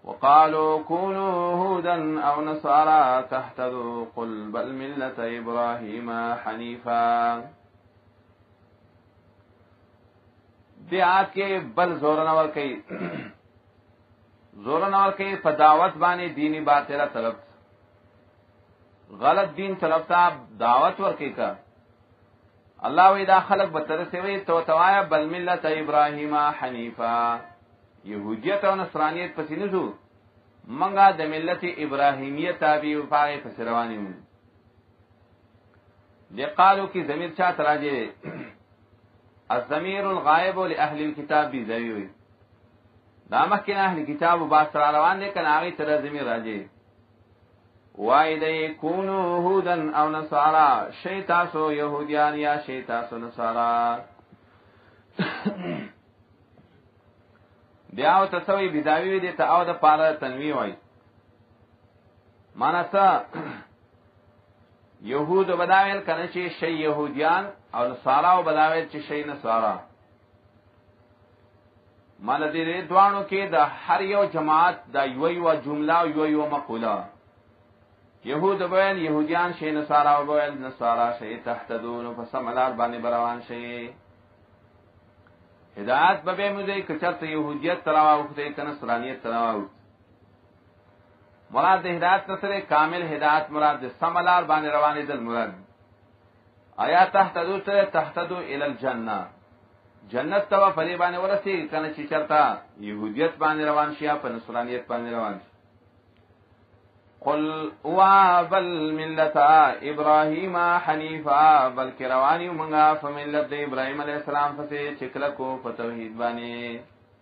وقالوا كونوا هودا او نصارى تهتدوا قل بل ملة ابراهيم حنيفا. دی آیت کے بل زورنور کئی په دعوت باندې دینی باطله طرف غلط دین طرف ته دعوت ورکی کا. اللہ وی دا خلق بتر سے وی تو توایا بل ملت ابراہیم حنیفا، یہودیت او نصرانیت پس نزو منگا د ملت ابراہیمیت تابع و پاگے پس روانی ہوں. دی قالو کی ضمیر چاہت راجے الضمیر الغائب لأہل الكتاب بھی ضوی ہوئی دا مخکن اہل کتاب و باس سر روان لیکن آگئی تر ضمیر راجے وَإِذَا كُونُوا هُودًا أَوْ نَصَارَىٰ شَيْتَاسُ يَهُودِيَانِ يَا شَيْتَاسُ نَصَارَىٰ. بیاو تسوی بداوی دیتا او دا پارا تنوی ہوئی مانا سا یہود و بداویل کنچی شی یہودیان او نصارا و بداویل چی شی نصارا. مانا دی دوانو کی دا ہر یو جماعت دا یو جملہ و یو مقولہ یہود بویل یہودیان شی نصارا و بویل نصارا شی تحتدون فسملار بانی بروان شی. ہدایت ببے مجھے کچرت یہودیت تراوا اختے کنصرانیت تراوا اخت مراد ہدایت نصر کامل ہدایت مراد سملار بانی روانی دل مراد. آیا تحتدو تر تحتدو الى الجنہ جنت توا فری بانی ورسی کنچی چرتا یہودیت بانی روان شیا پر نصرانیت بانی روان شیا. قل اوا بل ملتا ابراہیم حنیفا بلکہ روانی منگا فملت ابراہیم علیہ السلام فسے چکلکو فتوحید بانی.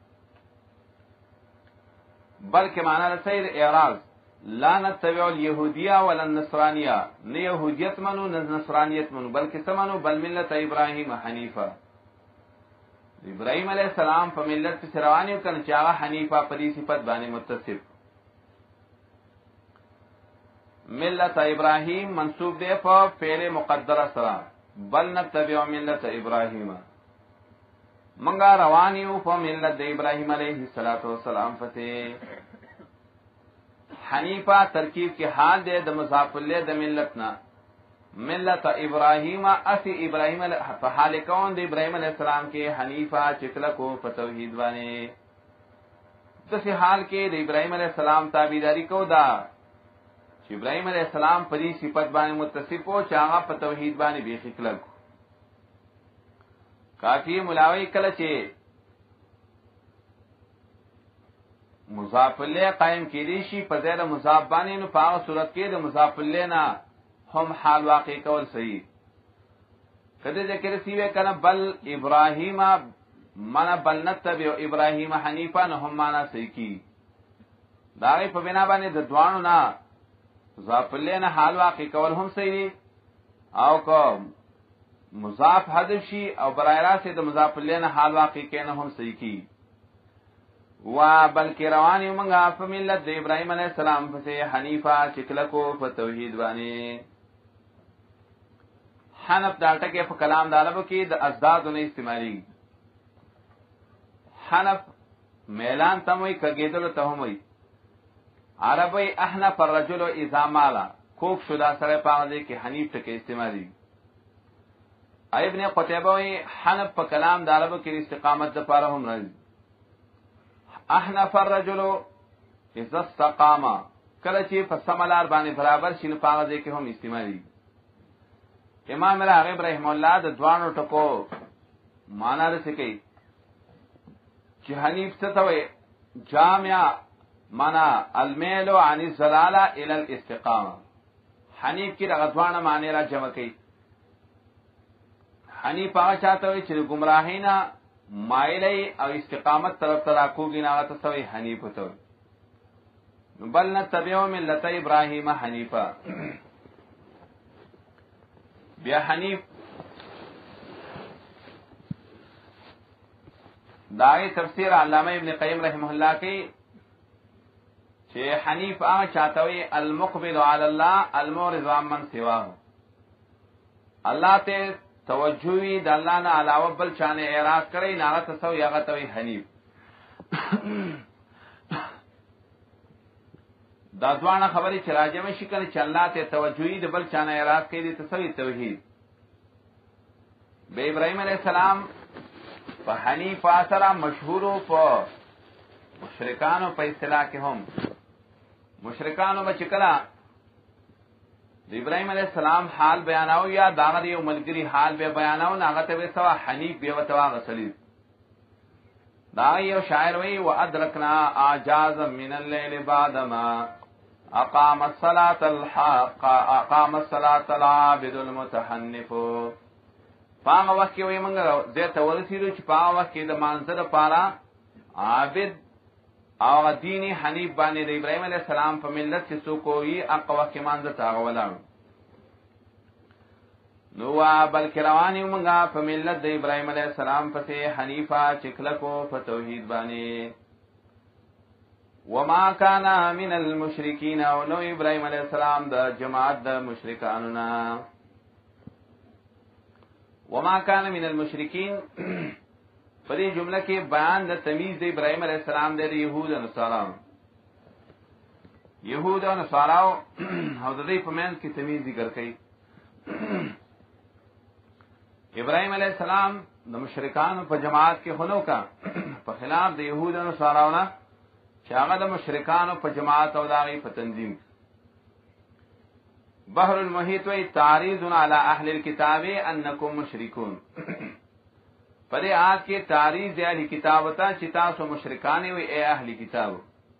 بلکہ معنی رسید اعراض لا نتبع الیہودیہ ولا النصرانیہ نہ یہودیت منو نہ نصرانیت منو بلکہ سمنو بل ملت ابراہیم حنیفا ابراہیم علیہ السلام فملت فسے روانی کن چاہا حنیفا پری صفت بانی متصف. ملت ابراہیم منصوب دے پا فعل مقدر سرا بل نتبع ملت ابراہیم منگا روانیو پا ملت ابراہیم علیہ السلام فتح. حنیفہ ترکیب کی حال دے دا مضاف اللہ دا ملتنا ملت ابراہیم اسی ابراہیم حال کون دے ابراہیم علیہ السلام کے حنیفہ چکلکو فتوحید بانے دسی حال کے دے ابراہیم علیہ السلام تابیداری کو دا ابراہیم علیہ السلام پری صفت بانی متصف ہو چاہا پا توحید بانی بے خکلل کو کافی ملاوی کلچے مضاف اللہ قائم کی دیشی پا زیر مضاف بانی نو پاغ صورت کے دا مضاف اللہ نا ہم حال واقع کول صحیح کدے ذکر سیوے کنا بل ابراہیم مانا بل نتبع ابراہیم حنیفا نو ہم مانا صحیح کی داغی پا بنا بانی ددوانو نا مضاف اللہ نا حال واقع کول ہم صحیح او کو مضاف حذف شی او براہ راست سے مضاف اللہ نا حال واقع کینا ہم صحیح کی. و بلکہ روانی منگا فملت دے ابراہیم علیہ السلام فسے حنیفہ چکلکو فتوحید بانی. حنف دالتا کے کلام دالبو کی دا ازداد انہیں استعمالی حنف میلان تموی کگیدلو تہموی عربی احنف الرجل اذا مالا کوک شدہ سرے پاغذے کی حنیف تک استعمالی. ابن قتیبوی حنف پا کلام دالبو کی استقامت دپارہم رضی احنف الرجل اذا استقاما کلچی فسملار بانی برابر شن پاغذے کی ہم استعمالی. امام راغب رحمہ اللہ دوانو ٹکو مانا رسکی چی حنیف ستوی جامعہ مانا المیل عن الزلالہ الى الاستقامہ حنیف کی رغدوانا معنی را جمع کی. حنیف آگا چاہتا ہوئی چلی گمراہینا مائلی او استقامت طرف تراکوگی ناغتا سوئی حنیف ہوتا ہوئی بل نتبعو ملت ابراہیم حنیفا. بیا حنیف داغی تفسیر علامہ ابن قیم رحمہ اللہ کی چھے حنیف آگا چاہتا ہوئی المقبل علی اللہ المورض عمن سواہ اللہ تے توجہوی دا اللہ نا علاوہ بل چانے اعراض کرے ناغت سوی آغا توی حنیف. دا دوانه خبرې چې راجمه شي کنه چې الله ته توجهي د بل چانه اعراض کوي د تسوی توحید. به ابراهیم علیہ السلام په حنیف سره مشهورو په مشرکانو په اصطلاح کې هم مشرکانو به چې کله د ابراهیم علیہ السلام حال بیاناو یا داغه یو ملګری حال به بیاناو هغه ته به سوا حنیف به وتوا غسلی. دا یو شاعر وی وادرکنا اعجاز من الليل بعدما اقام الصلاه الحق اقام الصلاه العابد المتحنف. پاغه وخت کې وی موږ دې ته ورسېدو چې پاغه وخت کې د مانزه لپاره عابد او دینی حنیف باندې د ابراهیم علیہ السلام په ملت کې څوک وي هغه وخت کې مانزه تا ولاړ نو بلکې رواني موږ په ملت د ابراهیم علیہ السلام پسې حنیفه چکلکو په توحید باندې. وما كان من المشرکین او نو ابراهیم علیہ السلام د جماعت د مشرکانو نه. وما كان من المشرکین په دې جمله کې بیان د تمیز د ابراهیم علیہ السلام د یهود او نصارا او د دې په منځ کې تمیز ذکر کړي. ابراهیم علیہ السلام د مشرکانو په جماعت کې هونو کا په خلاف د یهود او نصاراو نه چې هغه د مشرکانو په جماعت او داغي په تنظیم. بحر المحیط وی تعریض علی اهل الكتاب انکم مشرکون. پر آج کے تعریض اہل کتابتا چې تاسو مشرکان وي اے اهل کتاب.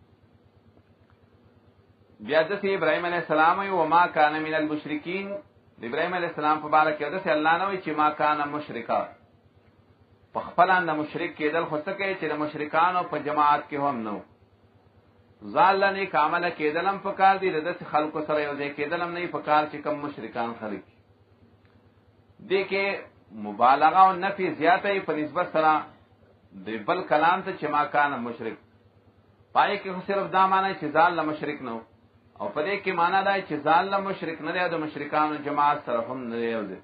بیا د ابراهیم علیہ السلام وی وما کان من المشرکین. ابراهیم علیہ السلام په باره کې د الله نه وی چې ما کان مشرکا په خپل اند مشرک کېدل خو څه کوي چې د مشرکانو په جماعت کې هم نو ځالنه کامل کېدلم په کار دی د خلکو سره یو ځای کېدلم نه په کار چې کم مشرکان خلک دي کې مبالغه او نفي زیاته په نسبت سره د بل کلام ته چې ما کان مشرک پای کې صرف دا معنی چې ځال مشرک نو او په دې کې معنا دا چې ځان له مشرک نه دی د مشرکانو جماعت سره هم نه دی.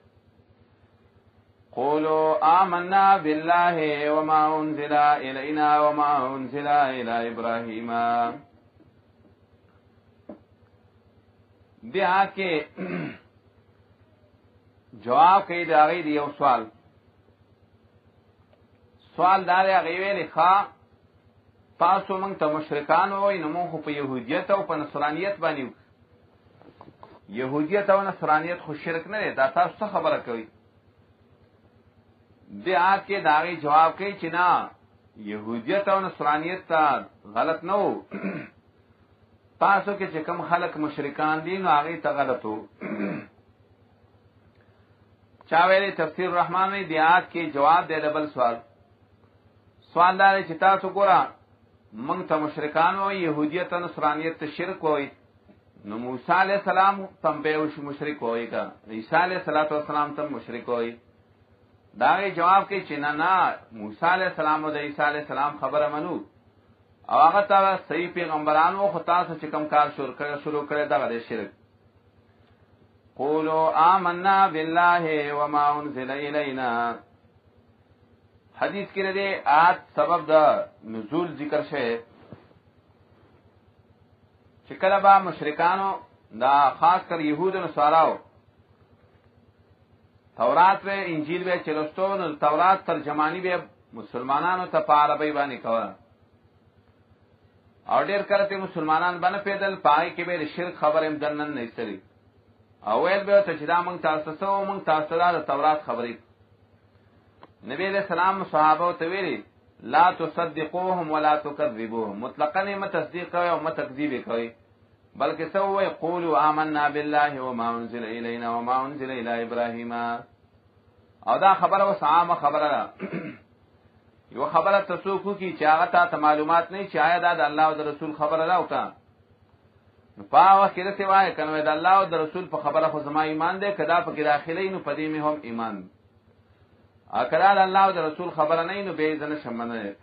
قولوا آمنا بالله وما انزل الینا وما انزل الی ابراهیم. بیا کې جواب کوي دا غي یو سوال دا هغه ویلي ښا تاسو موږ ته مشرکان وای نو موږ په يهودیت او په نصرانیت باندې يهودیت او نصرانیت خو شرک نه دی. دا تاسو خبره کوي. د آیت کې داغي جواب کوي چې نه يهودیت او نصرانیت ته غلط نه وو. تاسو کې چې کوم خلک مشرکان دي نو هغه ته غلط وو. چا ویلي تفسیر الرحمن دی د آیت کې جواب دی ډبل سوال دا چې تاسو ګورئ منگ تا مشرکان ہوئی یہودیت و نصرانیت تا شرک ہوئی نو موسیٰ علیہ السلام تم بیوش مشرک ہوئی کا عیسیٰ علیہ السلام تم مشرک ہوئی. داغی جواب کی چنا نا موسیٰ علیہ السلام و دا عیسیٰ علیہ السلام خبر منو او آغا تا صحیح پیغمبرانو خطا سا چکم کار شروع کرے دا غد شرک. قولوا آمنا باللہ وما انزل الینا. حدیث کې لري آیات سبب د نزول ذکر شوی چې کله با مشرکانو دا خاص کر يهود او نصاراو تورات و انجیل به چلوستو نو تورات ترجمانی به مسلمانانو ته په عربی باندې کوله او ډیر کله ته مسلمانان باندې پیدل پای کې به شرک خبره مدنن نه استری او ویل به ته چې دا مونږ تاسو د تورات خبرې. نبی علیہ السلام صحابہ ته ویلي لا تصدقوهم ولا تكذبوهم. مطلقاً مت تصدیق کوي او مت تکذیب کوي بلکې سو وی قولوا آمنا بالله وما انزل الینا وما انزل الی ابراهیم. او دا خبره وسامه خبره یو خبره تاسو کو کی چې هغه ته معلومات نه چې آیا دا د الله او د رسول خبره راو کا نو پاوه کې د سوای کنه د الله او د رسول په خبره خو زما ایمان دی کدا په کې داخلي نو پدې مې هم ایمان اکرال الله او رسول خبر نه نو به ځنه شمنه.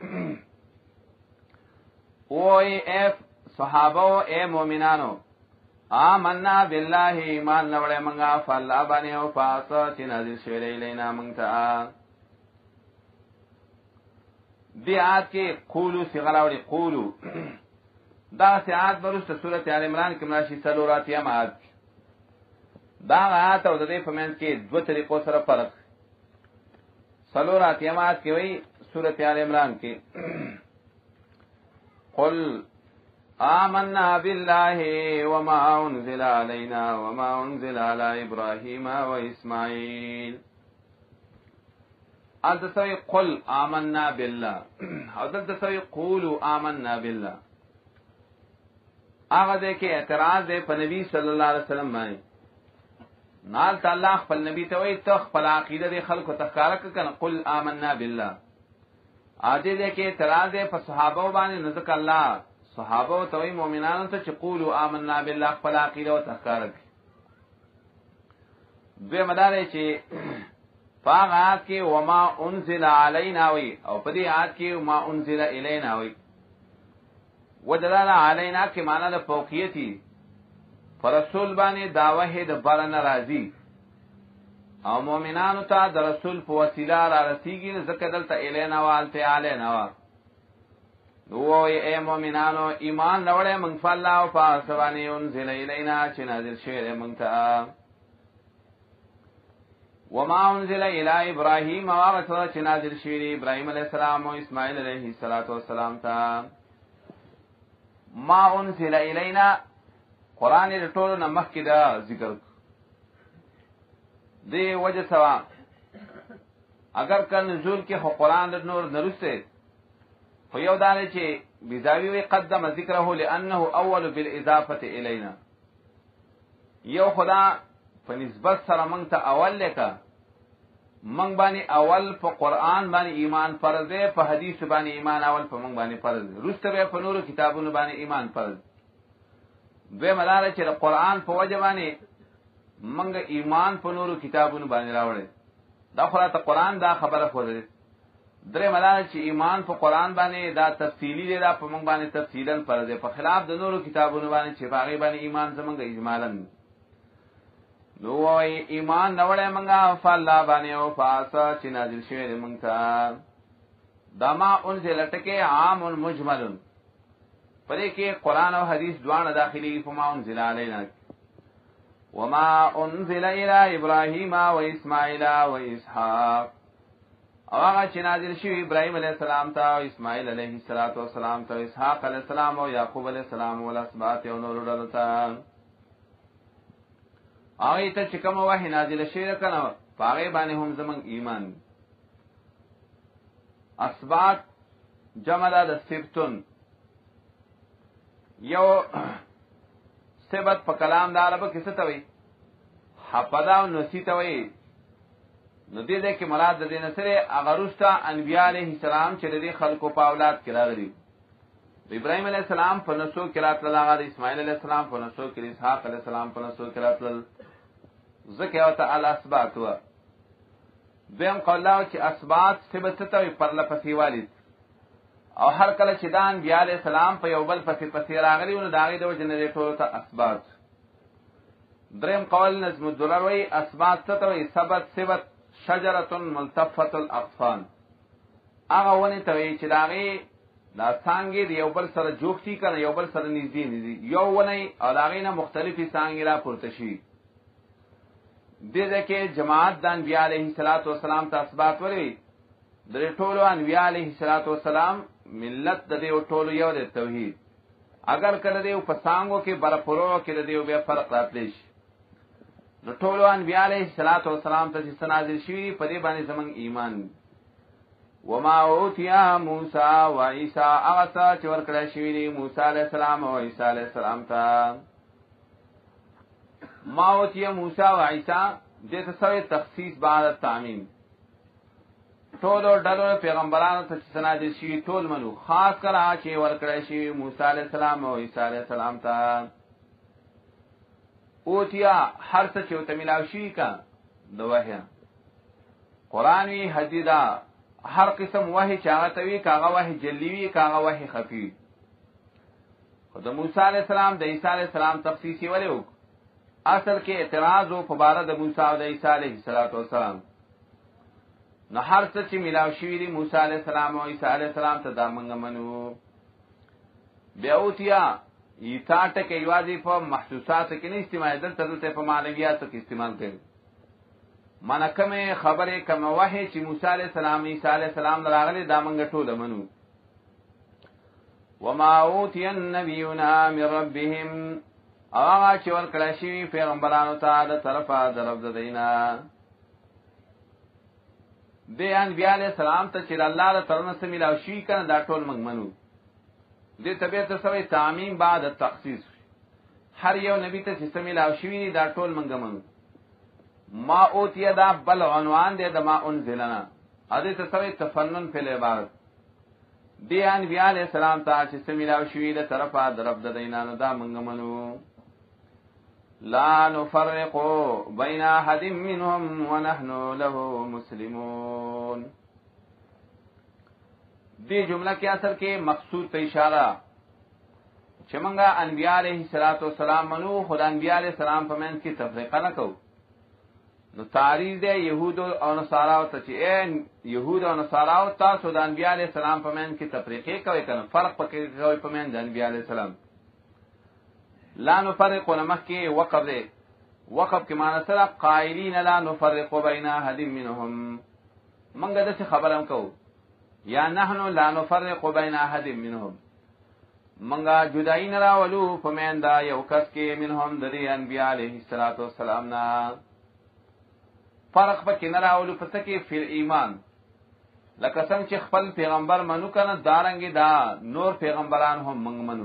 او اے صحابه او اے مؤمنانو آمنا بالله ایمان لوړې منګه فالله باندې او پاس چې نازل شوی لینا مونږ ته. دی آیت کې قولو صيغه راوړي قولو دا سیات برست سورت آل عمران کې مراشي څلوراتیم آیات. دا آیات او د دې په منځ کې دوه طریقو سره فرق. څلوراتیم آیات کې وایي سورت آل عمران کې قل آمنا بالله وما انزل علينا وما انزل على ابراهيم واسماعيل. التسوي قل آمنا بالله او دلتسوي قولوا آمنا بالله. آغا دے کہ اعتراض دے پا نبی صلی اللہ علیہ وسلم بانے نال تا اللہ خپل نبی توئی تخ پل عقیدہ دے خلق و تخکارک کن قل آمنا باللہ. آجے دے کہ اعتراض دے پا صحابہ بانے نزک اللہ صحابہ توئی مومنان تا چی قولوا آمنا باللہ خپل عقیدہ و تخکارک. دوی مدارے چی فاغ آیات کی وما انزل علینا وی او پدی آیات کی وما انزل الینا وی. ودلال علینا کی معنی دا فوقیتی فرسول بانی دعوه دا برن رازی او مومنانو تا دا رسول پو وسیلہ را رسیگی ذکر دلتا الینا والتی علینا وا. دووی اے مومنانو ایمان لوڑے منگفا اللہ و پاسوانی انزل الینا چی نازل شیر منگتا. وما انزل الى ابراہیم وارسل چی نازل شیر ابراہیم علیہ السلام و اسماعیل علیہ السلام تا. ما انزل الینا قرآن دے ټولو نه مخکې دا ذکر دی وجہ سوا اگر که نزول کې خو قرآن د نور نرسته خو یو دا دی چې بیزاوی وی قدم ذکره لانه اول بالاضافه الینا. یو خدا په نسبت سره موږ ته اول لکه موږ باندې اول په قرآن باندې ایمان فرض دی، په حدیث باندې ایمان اول په موږ باندې فرض دی، وروسته به په نورو کتابونو باندې ایمان فرض. دویمه دا ده چې د قرآن په وجه باندې موږ ایمان په نورو کتابونو باندې راوړی. دا خو راته قرآن دا خبره ښودلې. درېیمه دا ده چې ایمان په قرآن باندې دا تفصیلي دی، دا په موږ باندې تفصیلا فرض دی، په خلاف د نورو کتابونو باندې چې په هغې باندې ایمان زموږ اجمالا. نو وای ایمان نوڑے منگا فاللہ بانے او فاسا چی نازل شویر منگتا. دا ما انزل لٹکے عام مجمل پدے کہ قرآن و حدیث دوان داخلی فما انزل علینا. وما انزل الى ابراہیم و اسماعیل و اسحاق او آغا چی نازل شوی ابراہیم علیہ السلام تا و اسماعیل علیہ السلام تا و اسحاق علیہ السلام و یعقوب علیہ السلام و الاسباط و نور ڈلتا. آغی تا چکم وحی نازل شیر کنو فاغی بانی هم زمان ایمان. اسبات جمع دا سبتن. یو سبت پا کلام دا عربا کسی تاوی حفظا و نسی تاوی ندی دے که مراد دا دین سر اغروستا انبیاء علیہ السلام چلی دی خلقو پا اولاد کرا غریب. ابراہیم علیہ السلام پنسو کرات للاغا دا اسماعیل علیہ السلام پنسو کر اسحاق علیہ السلام پنسو کرات لل ذکر ہوتا الاسبات ہوا. دویم قول اللہ چی اسبات سبت ستوی پر لپسی والد او ہر کل چی دان بیا علیہ السلام پا یوبل پسی راغلی انو داغی دو جنریٹور ہوتا اسبات. دریم قول نظم الدرر وی اسبات ستوی سبت شجرت ملتفت الاقفان. آغا ونی توی چی داغی دا سانگی دی یوبل سر جوختی کن یوبل سر نیزی یو ونی او داغی نا مختلفی سانگی را پرتشی. دیده که جماعت دا انبیاء علیہ السلام تا اثبات ولی در طولو انبیاء علیہ السلام ملت دا دیو طولو یو دی توحید. اگر که دیو پسانگو که برپرو که دیو بے فرق راتلیش در طولو انبیاء علیہ السلام تا جس نازل شوی پدی بانی زمان ایمان. وما اوتیا موسیٰ و عیسیٰ اغسا چور کڑا شوی دی موسیٰ علیہ السلام و عیسیٰ علیہ السلام تا. ما اوتیا موسیٰ و عیسیٰ دیتا سوی تخصیص بعد التعمیم. ټولو ډلو پیغمبرانو ته چې نازل شوي ټول منو، خاص کر هغه چې ورکړی شوي موسی علیه السلام او عیسی علیه السلام ته. اوتیا هر څه چې ورته میلاو شوي که د وحی قرآن وي، حدیث ده، هر قسم وحی چې هغه ته وي، که هغه وحی جلی وي که هغه وحی خفي وي. خو د موسی علیه السلام د عیسی علیه السلام تخصیص یې ولې وکړو؟ اصل کې اعتراض و په باره د موسی او د عیسی علیه السلام. نو هر څه چې میلاو شوي دي موسی علیه السلام او عیسی علیه السلام ته دا موږ منو. بیا اوتیا ایتا ټکه یوازې په محسوساتو کې نه استعمال دلته په معنویاتو کې استعمال کوي. مانا کمه خبره کمه وحی چې موسی علیہ السلام عیسی علیہ السلام راغلي دا منګه ټول منو. وما اوتی النبیون من ربهم هغه چې ورکړل شي پیغمبرانو ته د طرفه درب دینا. دې انبیاء علیہ السلام ته چې الله تعالی طرف نه ملاوي شي کنه دا ټول منګ منو. دې طبيعت سره تعمیم بعد التخصیص، هر یو نبی ته چې ملاوي شي دا ټول منګ منو. ما اوتی دا بل عنوان دے دا ما انزلنا حدیث سوی تفنن فی العبارت. دی انبیاء علیہ السلام تا چی سمیلاو شوی دا طرفا درب دا دینانو دا منگمنو. لا نفرقو بین احد منهم ونحنو له مسلمون. دی جملہ کی اثر کے مقصود تا اشارہ چمنگا انبیاء علیہ السلام منو، خدا انبیاء علیہ السلام پمین کی تفریقہ نکو. نو تعریض دے یہود او نصاراو ته چې اے یہود او نصاراو تاسو د انبیاء علیہ السلام په من کې تفریقې کوي کنه، فرق پکې کوي په من د انبیاء علیہ السلام. لا نفرق نمخ کې وقف دے، وقف کې معنی سره قائلین لا نفرق بین احد منهم، منګه د څه خبرم کو یا نحنو لا نفرق بین احد منهم، منګه جدائی نه راولو په من دا یو کس کې منهم د انبیاء علیہ السلام نه. فرق پکې نه راولو پس کې فی ایمان، لکه څنګه چې خپل پیغمبر منو کنه دارنګي دا نور پیغمبران هم منګ منو.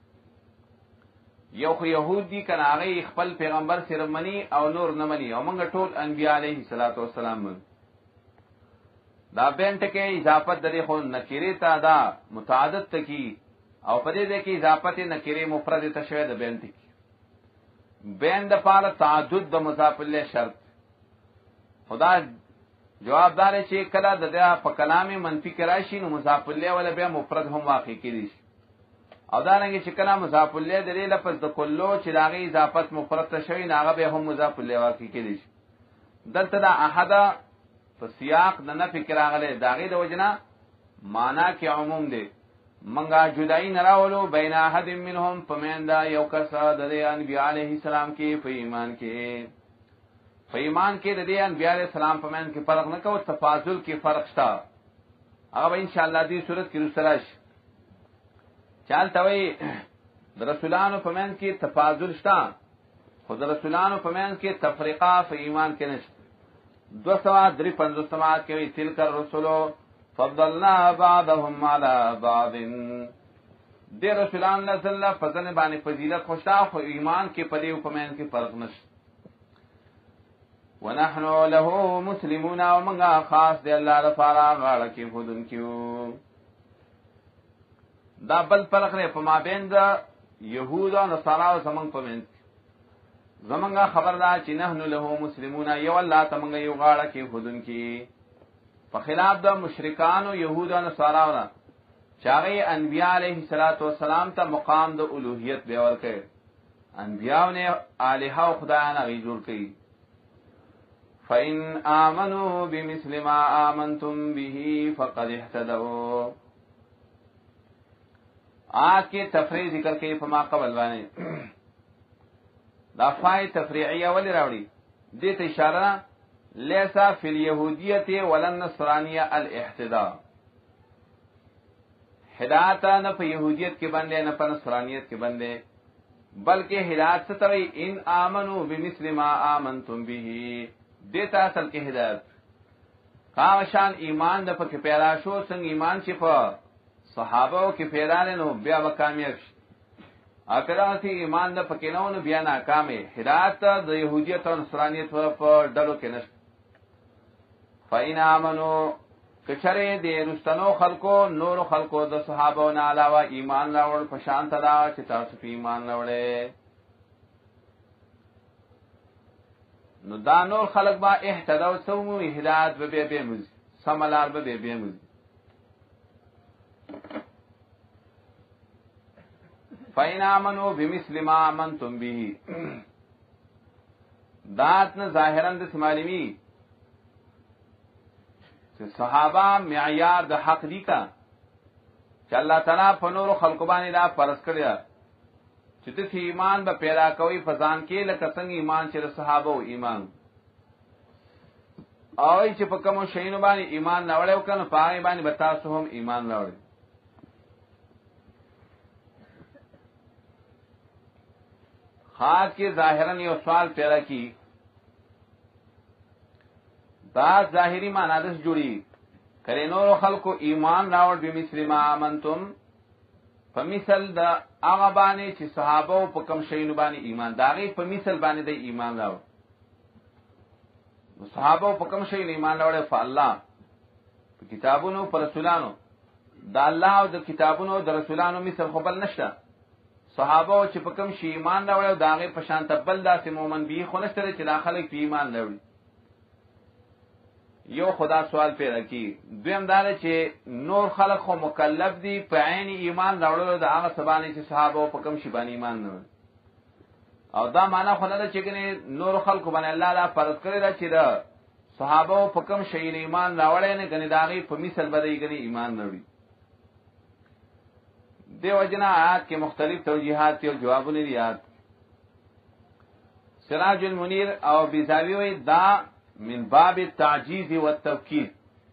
یو خو یهود دي کنه هغه خپل پیغمبر صرف منی او نور نه منی، او موږ ټول انبیاء علیه السلام من. دا بین ټکي اضافت درې خو نکری ته دا متعدد تکی او په دې کې اضافت نکری مفرد ته شوی د بین ټکی. بین د پاره تعدد د مضاف الیه شرط. خدا جواب دار چې کله د دې په کلام منفی کراشي نو مضاف الیه ولا بیا مفرد هم واقع کیږي، او دا رنګ چې کله مضاف الیه د دې لپس د کلو چې داغه اضافت مفرد ته شوی ناغه به هم مضاف الیه واقع کیږي. دلته دا احد په سیاق د نفی کراغله داغه د وجنه معنا کې عموم دی. منګه جدائی نراولو بین احد منهم پمندا یو کس د انبیاء علیه السلام کې په ایمان کې، په ایمان کې د دې انبیاء علیہ السلام په من کې فرق نه کوي، تفاضل کې فرق شته. هغه ان شاء الله دې صورت کې رسلاش چالتوي د رسولانو په من کې تفاضل شته، خو د رسولانو په من کې تفریقه په ایمان کې نشته. 253 سماعت کې وی تلک الرسل فضلنا بعضهم على بعض، دې رسولان نزل فضل باندې فضیلت خوشا، خو ایمان کې په دې په من کې فرق نشته. ونحنو له مسلمون، او منگا خاص دے اللہ رفارا غاڑا کی خودن کیو. دا بل فرق رے پا مابین دا یہود و نصارا و زمان پا بین زمانگا خبر دا چی نحنو له مسلمون یو اللہ تا منگا یو غاڑا کی خودن کی، پا خلاف دا مشرکان و یہود و نصارا و چاگئی انبیاء علیہ السلام تا مقام دا الوحیت بیور کے، انبیاء نے آلہا و خدایانا غیجور کی. فَإِنْ آمَنُوا بِمِثْلِ مَا آمَنْتُمْ بِهِ فَقَدْ اهْتَدَوْا. آج کے تفریح ذکر کے فما قبل بانے دا فائی تفریعیہ ولی راوڑی دیت اشارہ لیسا فی الیہودیت ولنصرانیہ الاحتداء، ہدایتا نہ پہ یہودیت کے بندے نہ پہ نصرانیت کے بندے، بلکہ ہدایت سے طوی ان آمنوا بمثل ما آمنتم به، دیتا اصل کے ہدایت کامشان ایمان دا پا پیدا شو سنگ ایمان چی پا صحابہ کی پیدا لنو بیا بکامیب شد، اکرا سی ایمان دا پکنو نو بیا ناکامی. ہدایت دا یہودیت و نصرانیت پا ڈلو کے نشد. فَإِنْ آمَنُوا کچھرے دے رستنو خلقو نور خلقو دا صحابہ نا علاوہ ایمان لاوڑ پشانت دا چتا سفی ایمان لاوڑے، نو دا نور خلق با احتداو سومو ہدایت بے بے مزی سمالار بے بے مزی. فَإِنْ آمَنُوا بِمِثْلِ مَا آمَنْتُمْ بِهِ، دات نہ ظاہراً دس معلومی صحابہ معیار دا حق دی کا، چې الله تعالی په نور خلق باندې دا فرض کړی چې د ایمان به پیدا کوي فزان کې لکه څنګه ایمان چې صحابه او ایمان او چې په کوم شی باندې ایمان نه وړو کنه پای باندې به تاسو هم ایمان راوړئ. خاص کې ظاهرا یو سوال پیدا کی دا ظاهری معنی دس جوړي کرے نور خلقو ایمان راوړ به مثل ما امنتم فمثل دا هغه باندې چې صحابه په کوم شی باندې ایمان داغي په مثل باندې د ایمان راوړ صحابه په کوم شی ایمان راوړ فالله په کتابونو پر رسولانو دا الله او د کتابونو د رسولانو مثل خو بل نشته. صحابه چې په کوم شی ایمان راوړ داغي په شان تبل داسې مومن به خو نشته چې داخله په ایمان راوړي. یو خدا سوال پیدا کی دویم دا چې نور خلق خو مکلف دي په عین ایمان راوړلو د هغه سبانه چې صحابه په کوم شی باندې ایمان نه او دا معنا خو نه چې کنه نور خلق باندې الله لا فرض کړی دا چې دا صحابه په کوم شی ایمان راوړل نه غني داغي په مثال بدای غني ایمان راوړي. دیو جنا آیات کې مختلف توجیهات او جوابونه دي. یاد سراج المنیر او بیزاوی وی دا من باب التعجیز والتوکید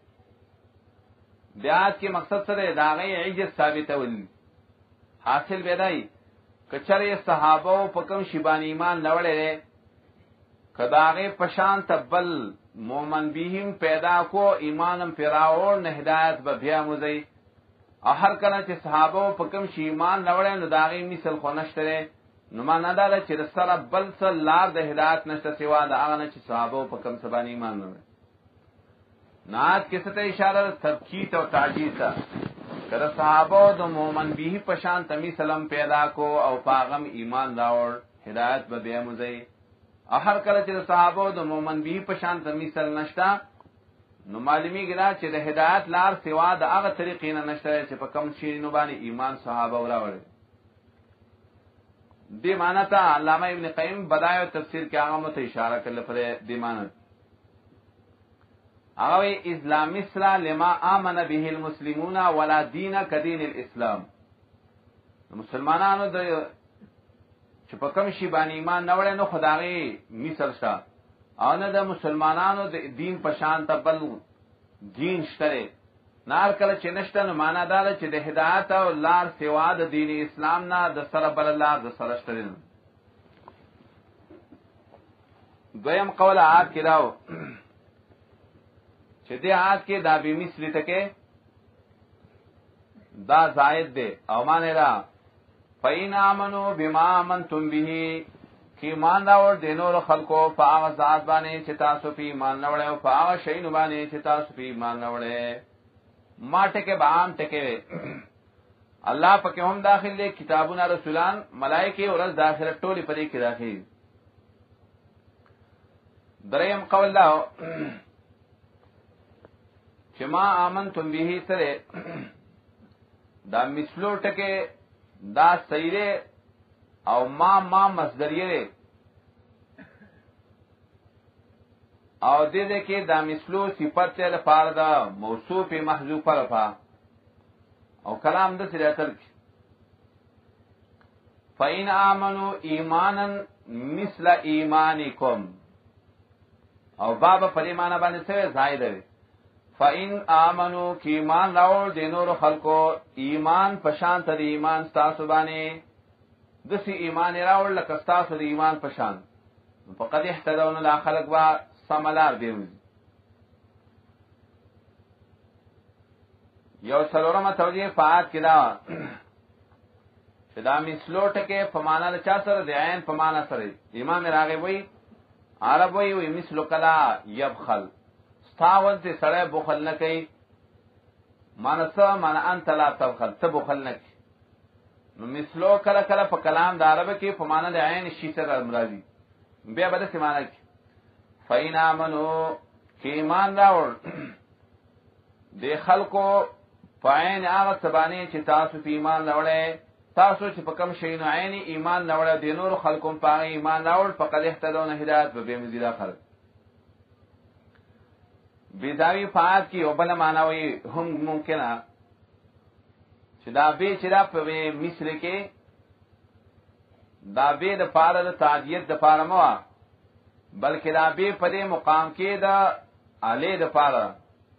بیات کی مقصد سره داغی عجز ثابت ول حاصل بیدائی کچره صحابه په کوم شیبان ایمان نوړې کداغه پشان تبل مومن بهم پیدا کو ایمانم پیراو نه هدایت به بیا مزي هر کله چې صحابه په کوم شی ایمان نوړې نو داغه مثال خو نشته نو ما نه داله چې سره بل څه لار د هدایت نشته سوا د هغه نه چې صحابه په کوم سبانه ایمان نه نات کیسه ته اشاره تبکیت او تعجیز ده کله صحابه د مومن به په شان تمی سلام پیدا کو او پاغم ایمان راوړ هدایت به بیا مزي هر کله چې صحابه د مومن به په شان تمی سل نشتا نو معلومی ګرا چې د هدایت لار سوا د هغه طریقې نه نشته چې په کوم شی نو باندې ایمان صحابه راوړ. دی معنی تا علامہ ابن قیم بدایع تفسیر کې هغه مت اشاره کړل پر دی معنی هغه اسلام مثلا لما امن به المسلمون ولا دین کدین الاسلام. مسلمانانو د چې په کوم شی باندې ایمان نه وړي نو خدای مثال شته او نه د مسلمانانو د دین په شان تبل دین شته نار کله چې نشته نو معنا دا چې د هدایت او لار سوا د دین اسلام نه د سره بل لار د سره شته. دویم قول عاد کې راو چې د عاد کې دا به مثلی تکه دا زائد ده او معنی را فین امنو بما منتم به کی ایمان راوړ دینور خلقو په هغه ذات باندې چې تاسو په ایمان راوړل او په هغه شی نو باندې چې تاسو په ایمان راوړل ما ټکه بام ټکه الله پکې هم داخل دي کتابونه رسولان ملائکه او رز داخله ټولي پرې کې داخل. دریم قول له چې ما امنتم به سره دا مثلو ټکه دا سیره او ما مصدریه او دې کې دا مثلو صفت ته لپاره دا موصوف محذوفه لپاره او کلام د سریاتل فین آمنو ایمانا مثل ایمانکم او باب پریمانه باندې څه زائد دی فین آمنو کی ایمان راوړ دینور خلقو ایمان پشان ته ایمان تاسو باندې دسی ایمان راوړ لکه تاسو د ایمان پشان فقد احتدون لا خلق با سملار دیوز. یو سلورمه توجیه فعاد کې دا چې دا مثلو ټکه په معنا له چا سره د عین په معنا سره امام راغب وی عرب وی مثلو کلا یبخل ستاول ته سره بخل نه کوي مانسه معنا انت لا تبخل ته بخل نه کوي نو مثلو کلا کلا په کلام د عرب کې په معنا د عین شی سره مرادي بیا بده څه معنا کوي فین آمنو کی ایمان راوړ د خلکو فاین هغه سبانه چې تاسو په ایمان راوړې تاسو چې په کوم شی نه عین ایمان راوړې د نور خلکو په ایمان راوړ فقد اهتدون هدایت به مزیدا خلق. بیزاوی فعاد کی او بل معنی وی هم ممکنه چې دا به چې دا په مصر کې دا به د پاره د تعدیت د پاره مو بلکې دا به په دې مقام کې دا علی د پاره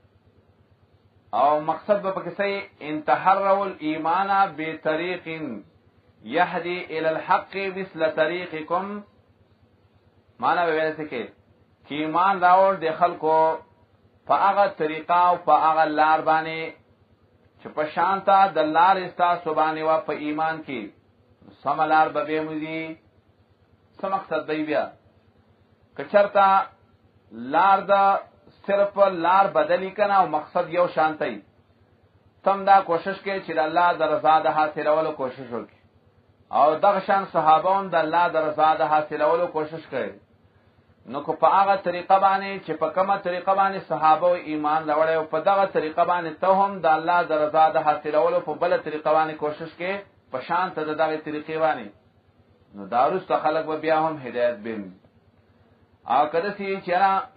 او مقصد به پکې سي انتحروا الايمان بطريق يهدي الى الحق مثل طريقكم معنا به ویل څه کې ایمان راوړ د خلکو په هغه طریقه او په هغه لار باندې چې په شانتا د لار استاسو باندې وا په ایمان کې سملار به موزي سم مقصد دی بیا کچرتا لار دا صرف لار بدلی کنا او مقصد یو شانتی تم دا کوشش کې چې د الله د رضا د حاصلولو کوشش وکړي او دغه شان صحابون د الله د رضا د حاصلولو کوشش کړي نو کو په هغه طریقه باندې چې په کومه طریقه باندې صحابه ایمان لوړ او په دغه طریقه باندې ته هم د الله د رضا د حاصلولو په بل طریقه باندې کوشش کې په شان ته دغه طریقې باندې نو داروس خلک به بیا هم هدایت بیم او کله چې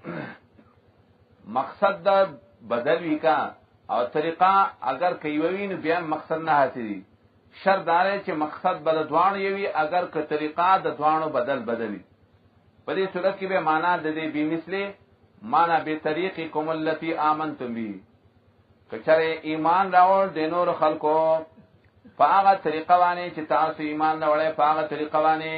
مقصد د بدل وکا او طریقہ اگر کیوی نو بیا مقصد نه حاصلي شرط دار چې مقصد بل دوان یوي اگر که طریقہ د دوانو بدلی په دې صورت کې به معنا د دې به مثله معنا به طریقکم التي آمنتم به کچره ایمان راوړ د نور خلکو په هغه طریقه باندې چې تاسو ایمان راوړې په هغه طریقه باندې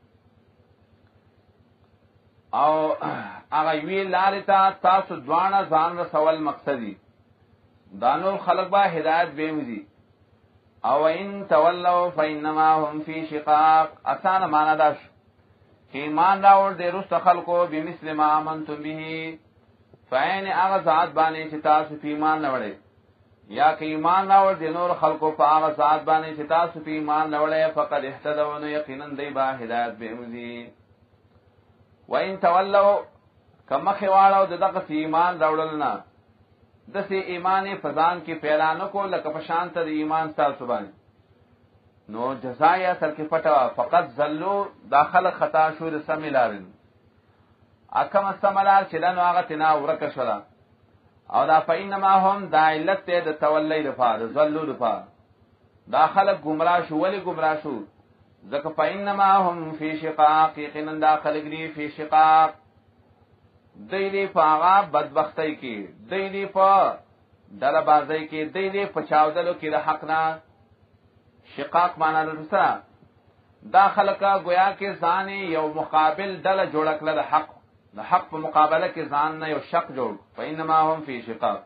او هغه وی لارې ته تاسو دوانه ځان رسول مقصدی دانو خلق با هدایت بیمزی او ان تولوا فانما هم فی شقاق آسان معنا داش کہ ایمان راوړ د رست خلقو بمثل ما آمنتم به فین هغه ذات باندې چې تاسو ایمان راوړې یا کہ ایمان راوړ د نور خلقو په هغه ذات باندې چې تاسو ایمان راوړې فقد اهتدوا نو یقینا دی با هدایت بیمزی وَإِن تَوَلَّوْا کما خواړو دغه ایمان راوړلنا دسه ایمان فزان کې پیرانو کو لکه پشان ته ایمان تاسو باندې نو جزایا سر کې پټوا فقط ذلوا داخله خطا شو د سملارن اکم سملار چې دنو هغه تنا ورکه شولا او دا فینما هم دا علت ته د تولی لپاره ذلوا لپاره داخله گمراه شو ولی گمراه شو ذکر فإنما هم فی شقاق یقینا داخل گری فی شقاق دیلی پا آغا بدبختی کی دیلی پا دلبازی کی دیلی پا چاودلو کی دا حقنا شقاق مانا لرسا داخل کا گویا کے زانی یو مقابل دل جوڑک لد حق دا حق پا مقابلہ کی زاننا یو شق جوڑ فإنما هم فی شقاق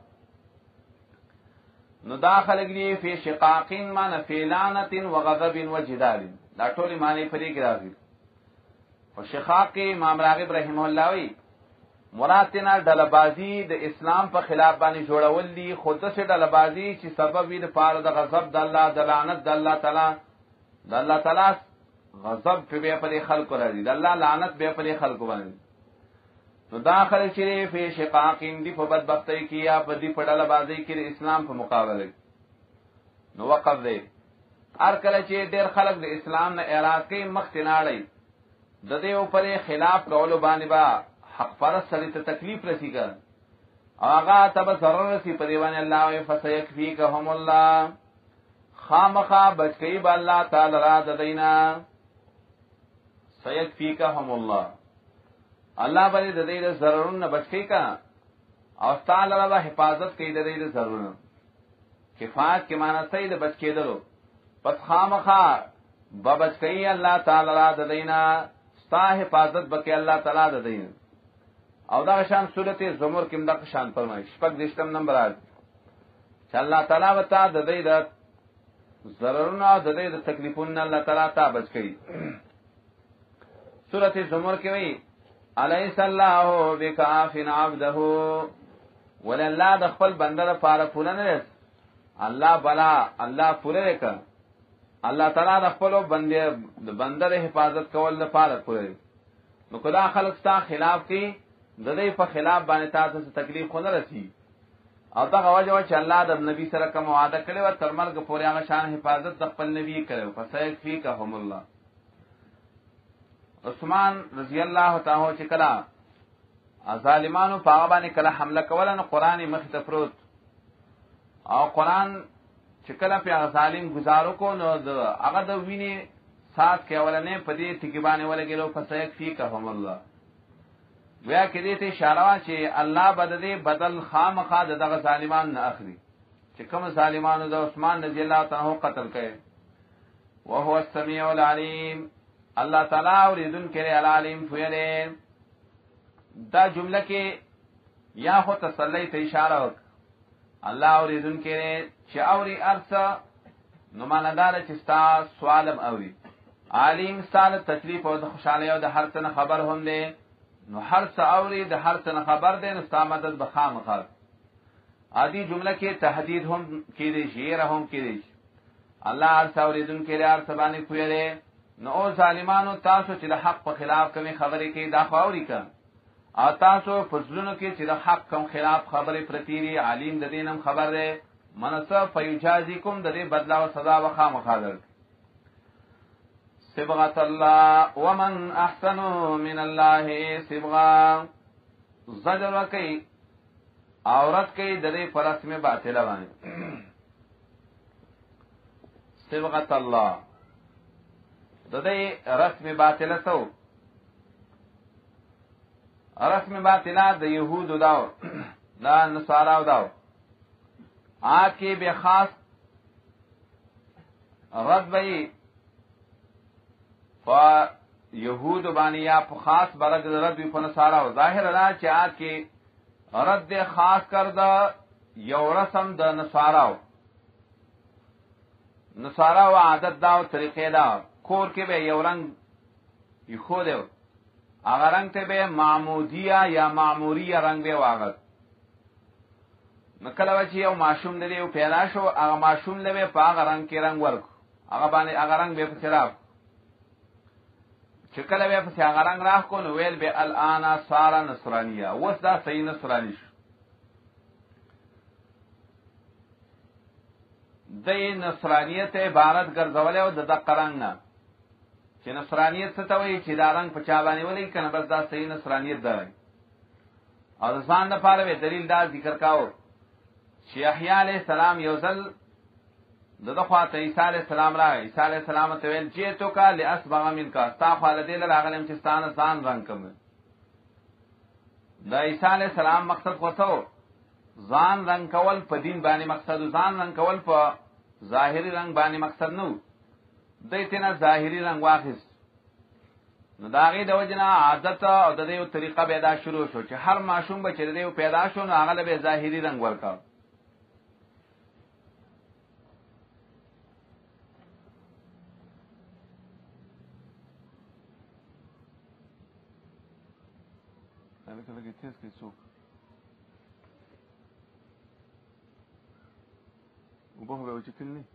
نو داخل گری فی شقاقین مانا فی لعنت و غضب و جدال دا ټول معنی پرې کې راځي او شقاق کې امام راغب رحمه الله وی مراتنا ډلبازی د اسلام په خلاف باندې جوړول دي خود څه ډلبازی چې سبب وي د پاره د غضب د الله د لعنت د الله تعالی غضب په خلکو راځي د الله لعنت به په خلکو باندې نو داخل چې په شقاق دی په بدبختی کې یا په دې په ډلبازی کې د اسلام په مقابله نو وقف دی هر کله چې ډېر خلک د اسلام نه اعراض کوي مخته ناړي د دې په خلاف کولو باندې با حق پرست سره ته تکلیف رسیږي هغه تب ضرر رسی په دیوان الله او فسيكفيكهم الله خامخا بچي با الله تعالی را د دینا سيكفيكهم الله الله باندې د دې ضررونه بچي کا او تعالی را حفاظت کوي د دې ضررونه کفایت کې معنی صحیح د بچ کېدلو پس خامخا ببچ کئی اللہ تعالی را ددینا ستا حفاظت بکی اللہ تعالی ددینا او دا شان صورت زمر کم دا شان فرمائی شپک دشتم نمبر آج چا اللہ تعالی بتا ددی دا ضررنا ددی دا تکلیفون اللہ تعالی تا بچ کئی صورت زمر کمی علیس اللہ بکافن عبدہو ولی اللہ دخپل بندر پارا پولا نرس اللہ بلا اللہ پورے رکا الله تعالی د خپل بنده حفاظت کول لپاره کوي نو کله خلک ستا خلاف کی د دې په خلاف باندې تاسو ته تکلیف خو نه رسی او دا غواړي چې الله د نبی سره کوم وعده کړی و تر مرګ پورې هغه شان حفاظت د خپل نبی کړو فسيكفيكهم الله عثمان رضی الله تعالی چې کله ظالمانو په هغه باندې کله حمله کوله نو قرآن مخ ته پروت او قرآن چې کله په ظالم گزارو کو نو هغه د ویني سات کې ولنه پدې ټکی باندې ولګلو فسیک فیکهم الله ویا کې دې ته اشاره چې الله بدل خامخا دغه ظالمان نه اخلي چې کوم ظالمانو د عثمان رضی الله تعالی قتل کړي وهو السميع العليم الله تعالی اوریدن کړي العلیم فیره دا جمله کې یا خو تسلی ته اشاره وک الله اوریدن کړي چې اوري ارسه نو ماندار چې ستا سوالم اوري عالم ستاسو تکلیف او د خوشاله او د هر څه خبر هم دی نو هر څه اوري د هر څه خبر دی نو ستا مدد به خامخا عادی جمله کې تهدید هم کېږي شعر هم کېږي الله هر څه اوریدن کړي هر څه باندې کوي نو او ظالمانو تاسو چې د حق په خلاف کومې خبرې کوي دا خاوري کا او تاسو فضلونو کې چې د حق کوم خلاف خبرې پرتیری عالم د دینم خبر دی منصف فیجازیکم د دې بدلا او سزا به خامخا درک صبغت الله ومن احسن من الله صبغا زجر کوي عورت کوي د دې پر رسم باطله باندې صبغت الله د دې رسم باطله سو رسم باطله د يهودو داو دا نصاراو داو آج کی بے خاص رد بئی یہود بانی یا خاص برگ رد بھی فنسارا ظاہر رہا کہ آج کی رد خاص کر دا یو رسم دا نصارا و عادت دا و طریقے دا کور کے بے یو رنگ یخو دے اگر رنگ تے بے معمودیہ یا معموریہ رنگ بے واغت نکله وچی یو معشوم دی یو پیدا شو هغه معشوم لوي په هغه رنگ کې رنگ ورک هغه باندې هغه رنگ به په چراغ چې کله به په هغه رنگ راخ کو نو ویل به الان صار نصرانیه وس دا صحیح نصرانی شو د نصرانیت عبارت ګرځول او د قران نه چې نصرانیت څه ته وایي چې دا رنگ په چا باندې ولي کنه بس دا صحیح نصرانیت ده او ځان د پاره دلیل دا ذکر کاو چې یحیی علیہ السلام یو ځل دغه خواته عیسی علیہ السلام راغی عیسی علیہ السلام ته ویل چې تو کا لاسبغ منکا تا خاله دې راغلم چې ستانه ځان رنگ کوم دا عیسی علیہ السلام مقصد وته ځان رنگ کول په دین باندې مقصد ځان رنگ کول په ظاهری رنگ باندې مقصد نو دایته ظاهری رنگ واخیس نو داغه د وجنه عادت او د دې طریقه پیدا شروع شو چې هر معشوم به چې دې پیدا شو نو هغه به ظاهری رنگ ورکاو لگے تھے اس کے سوک اوبا ہو گیا چکن نہیں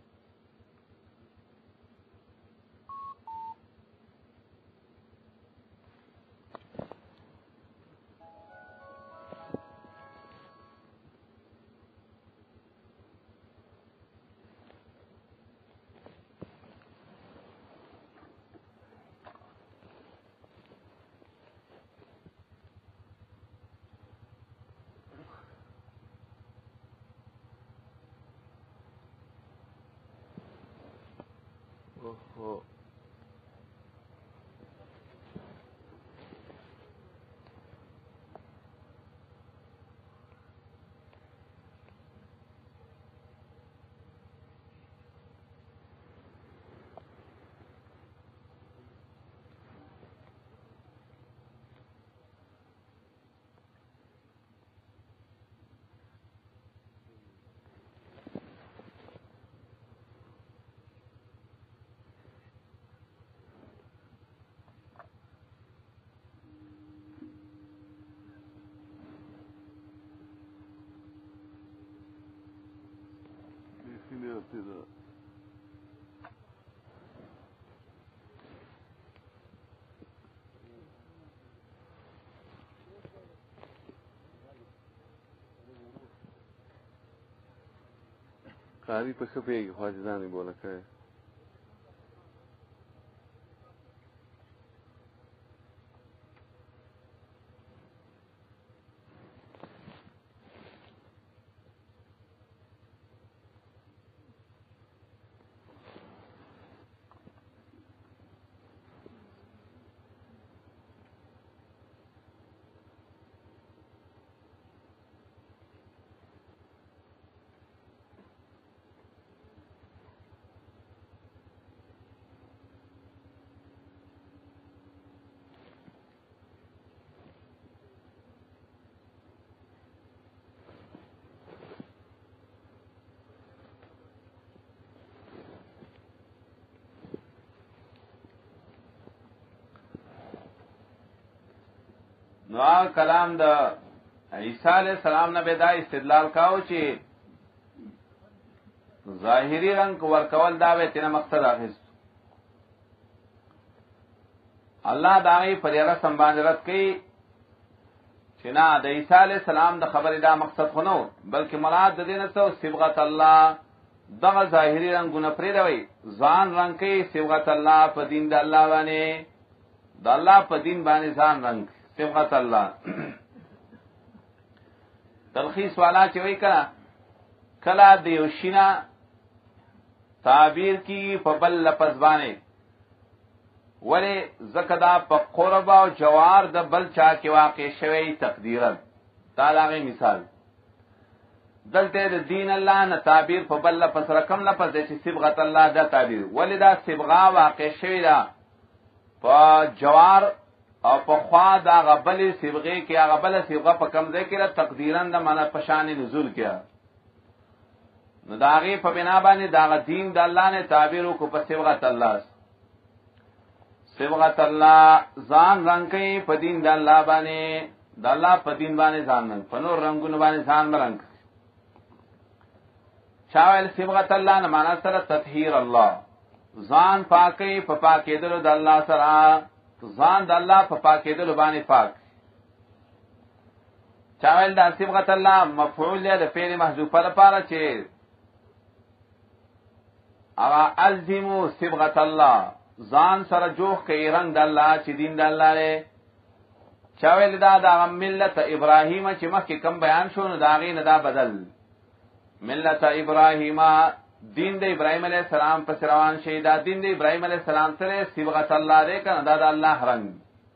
ہوتی تھا قاری پہ کبھی خواجہ نہیں بولا کہ نو هغه کلام د عیسی علیہ السلام نه به دا استدلال کاو چې ظاهری رنگ ورکول دا به تینا مقصد اخیست. الله داغی پریرا سمباندرت کی چې نه د عیسی علیہ السلام د خبرې دا مقصد خو نو، بلکې مراد د دې نه څه صبغت الله، دغه ظاهری رنگونه پرې دوي، ځان رنگ کې صبغت الله په دین د الله باندې، د الله په دین باندې ځان رنگ صبغت الله. تلخیص والا چې وای کړه کلا د یو شینا تعبیر کی په بل لفظ باندې، ولی زکدا په قرب او جوار د بل چا کې واقع شوی تقدیرا. دا لاغه مثال دلته د دین الله نه تعبیر په بل لفظ رقم لفظ چې صبغت الله دا تعبیر، ولی دا صبغه واقع شوی دا په جوار او په خوا دا غبل صبغه کې غبل صبغه په کم ځای کې تقدیرا د معنا پشان نزول کیا. نو داغه په بنا باندې دا دین د الله نه تعبیر کو په صبغت الله، صبغت الله ځان رنگ کوي په دین د الله باندې، د الله په دین باندې ځان رنگ، په نور رنگونو باندې ځان رنگ. شاول صبغت الله نه معنا سره تطهیر الله، ځان پاکي په پاکېدلو د الله سره، ځان د الله په پاکېدلو باندې پاک. شاول د صبغت الله مفعول دی د فعل محذوفه لپاره چې اغا الزمو صبغت الله، ځان سره جوخ کوي رنگ د الله چې دین د الله لري. چاویل دا د ملت ابراهیم چې مخکې کم بیان شو نو دا غي نه دا بدل، ملت ابراهیم دین د ابراهیم علیه السلام پس روان شي، دا دین د ابراهیم علیه السلام سره صبغت الله دی کنه، دا د الله رنگ.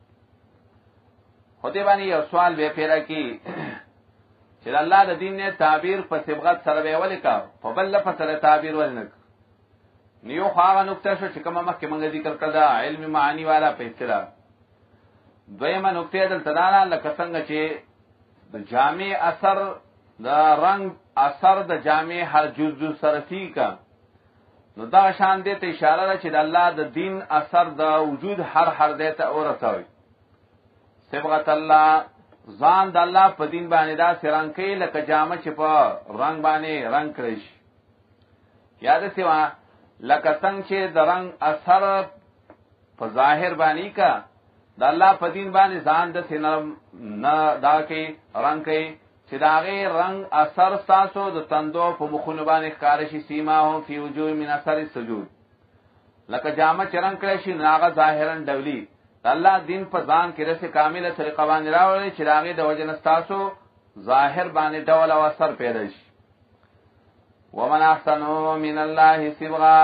خو دې باندې یو سوال به پیدا کی چې الله د دین نه تعبیر په صبغت سره به ولیکا، په بل لفظ سره تعبیر ولنک. نیو خواغه نکته شو چې کوم مخکې موږ ذکر کړه علم معانی والا په اصطلاح. دویمه نکته دلته دا لکه څنګه چې د جامع اثر د رنگ اثر د جامع هر جزء صرفی کا، نو دا شان دې ته اشاره ده چې د الله د دین اثر د وجود هر دې ته اورسوي. صبغت الله ځان د الله په دین باندې دا سرنګ کوي لکه جامه چې په رنگ باندې رنگ کړی شي. یاد سیوا لکه څنګه چې د رنگ اثر په ظاهر باندې کا د الله په دین باندې ځان د سینم نه دا کې رنگ کوي چې دا غي رنگ اثر تاسو د تندو په مخونو باندې ښکار شي، سیما هم فی وجوه من اثر السجود. لکه جامه چې رنگ کړی شي ناغه ظاهرا دولی، د الله دین په ځان کې رسې کامله طریقه باندې راوړي چې دا غي د وجه تاسو ظاهر باندې ډول او اثر پیدا شي. ومن احسن من الله صبغا،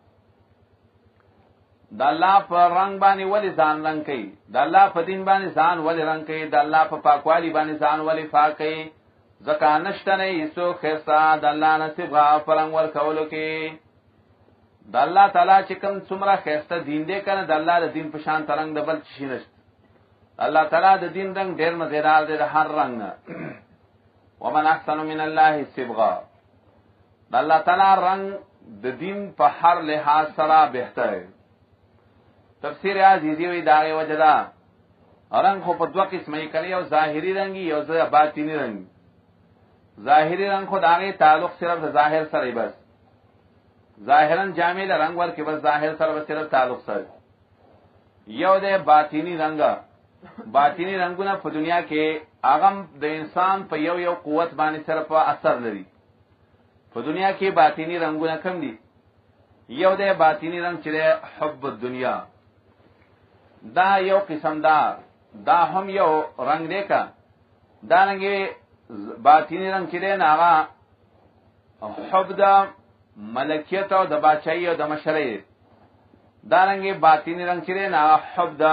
د الله په رنگ باندې ولی ځان رنگ کوي، د الله په دین باندې ځان ولی رنگ کوي، د الله په پاکوالی باندې ځان ولی پاک کوي. ځکه نشته نه هیڅ خیرسته د الله نه صبغا په رنگ ورکولو کې. د الله تعالی چې کوم څومره خیرسته دین دی کنه، د الله د دین په شان رنگ د بل شي نشته. الله تعالی د دین رنگ ډیر مزیدار دی د هر رنگ نه. ومن احسن من الله صبغا، د الله تعالی رنگ د دین په هر لحاظ سره بهتر. تفسیر عزیزی وی داغه وجدا رنگ خو په دوه قسمه کړي، یو ظاهری رنگي یو باطینی رنگ. ظاهری رنگ خو داغه تعلق صرف د ظاهر سره بس، ظاهرا جامع رنگ ورکه بس ظاهر سره بس صرف تعلق سره. یو د باطینی رنگ، باطینی رنگونه په دنیا کې اغم د انسان په یو قوت باندې سره په اثر لري. په دنیا کې باطینی رنگونه کم دي. یو د باطینی رنگ چې حب الدنیا، دا یو قسم دا هم یو رنگ دی کا. دا رنگي باطینی رنگ چې دی هغه حب د ملکیت او د بادشاہي او د مشرۍ. دا رنگي باطینی رنگ چې دی هغه حب د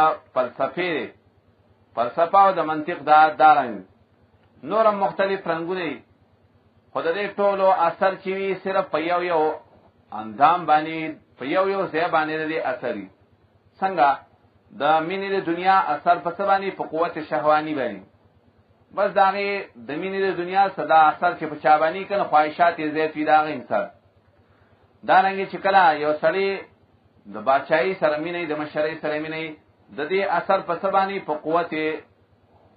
فلسفه او د منطق دا رنگ. نور مختلف رنگونه خود دې ټولو اثر چې وی صرف په یو اندام باندې په یو ځای باندې لري اثري. څنګه د مینې د دنیا اثر په سبانی په قوت شهوانی باندې، بس داغه د مینې د دنیا صدا اثر چې په چابانی کنه خواهشات یې زیات وی داغه انسان. دا رنګ چې کله یو سړی د بادشاہي سره مینې د مشرۍ سره مینې، د دې اثر په سبانی په قوت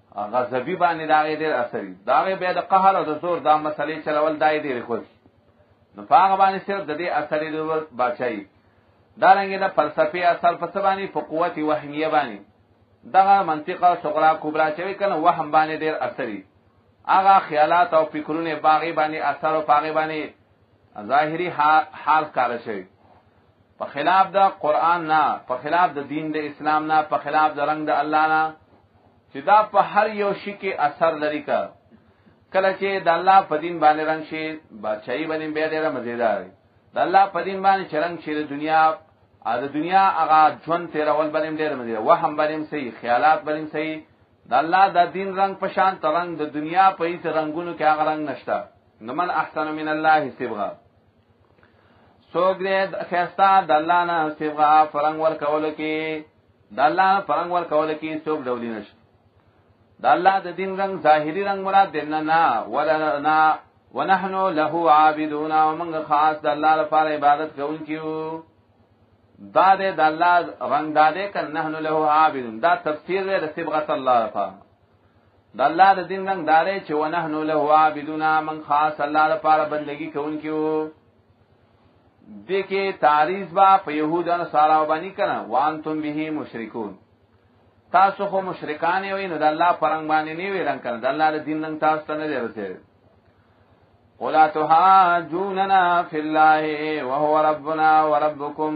غضبی باندې داغه ډیر اثر داغه بیا د قهر او د زور دا مسلې چلول دای ډیر خوښ نو هغه باندې صرف د دې اثر د بچای دا رنګ د فلسفي اثر په سبانی په قوت وهمیه باندې دغه منطقه صغرا کبرا چې کنه وهم باندې ډیر اثرې هغه خیالات او فکرونه باغی باندې اثر او باغی باندې ظاهری حال کار شي په خلاف د قران نه په خلاف د دین د اسلام نه په خلاف د رنگ د الله نه چې دا په هر یو شي کې اثر لري کله چې د الله په دین باندې رنگ شي بادشاہي باندې به ډېر مزیدار د الله په دین باندې چرنګ شي د دنیا هغه ژوند تیرول باندې ډېر مزیدار وهم باندې صحیح خیالات باندې صحیح د الله د دین رنگ په شان ترنګ د دنیا په هیڅ رنگونو کې هغه رنگ نشته نمن احسن من الله صبغه سوګ دې خستا د الله نه صبغه فرنګ ور کول کې د الله فرنګ ور کول کې سوګ ډولې نشته د الله د دین رنگ ظاهری رنگ مراد دین نه ولا ونحن له عابدون ومن خاص د الله لپاره عبادت کوونکیو دا دې د الله رنگ دادې ک نحن له عابدون دا تفسیر د صبغه الله لپاره د الله د دین رنگ دارې چې ونحن له عابدون من خاص الله لپاره بندگی کوونکیو دې کې تعریض با په يهودانو سره باندې کړه وانتم به مشرکون تاسو خو مشرکان یې نو د الله پرنګ باندې نه وی رنگ کړه د الله د دین رنگ تاسو ته نه درته ولا تحاجوننا في الله وهو ربنا وربكم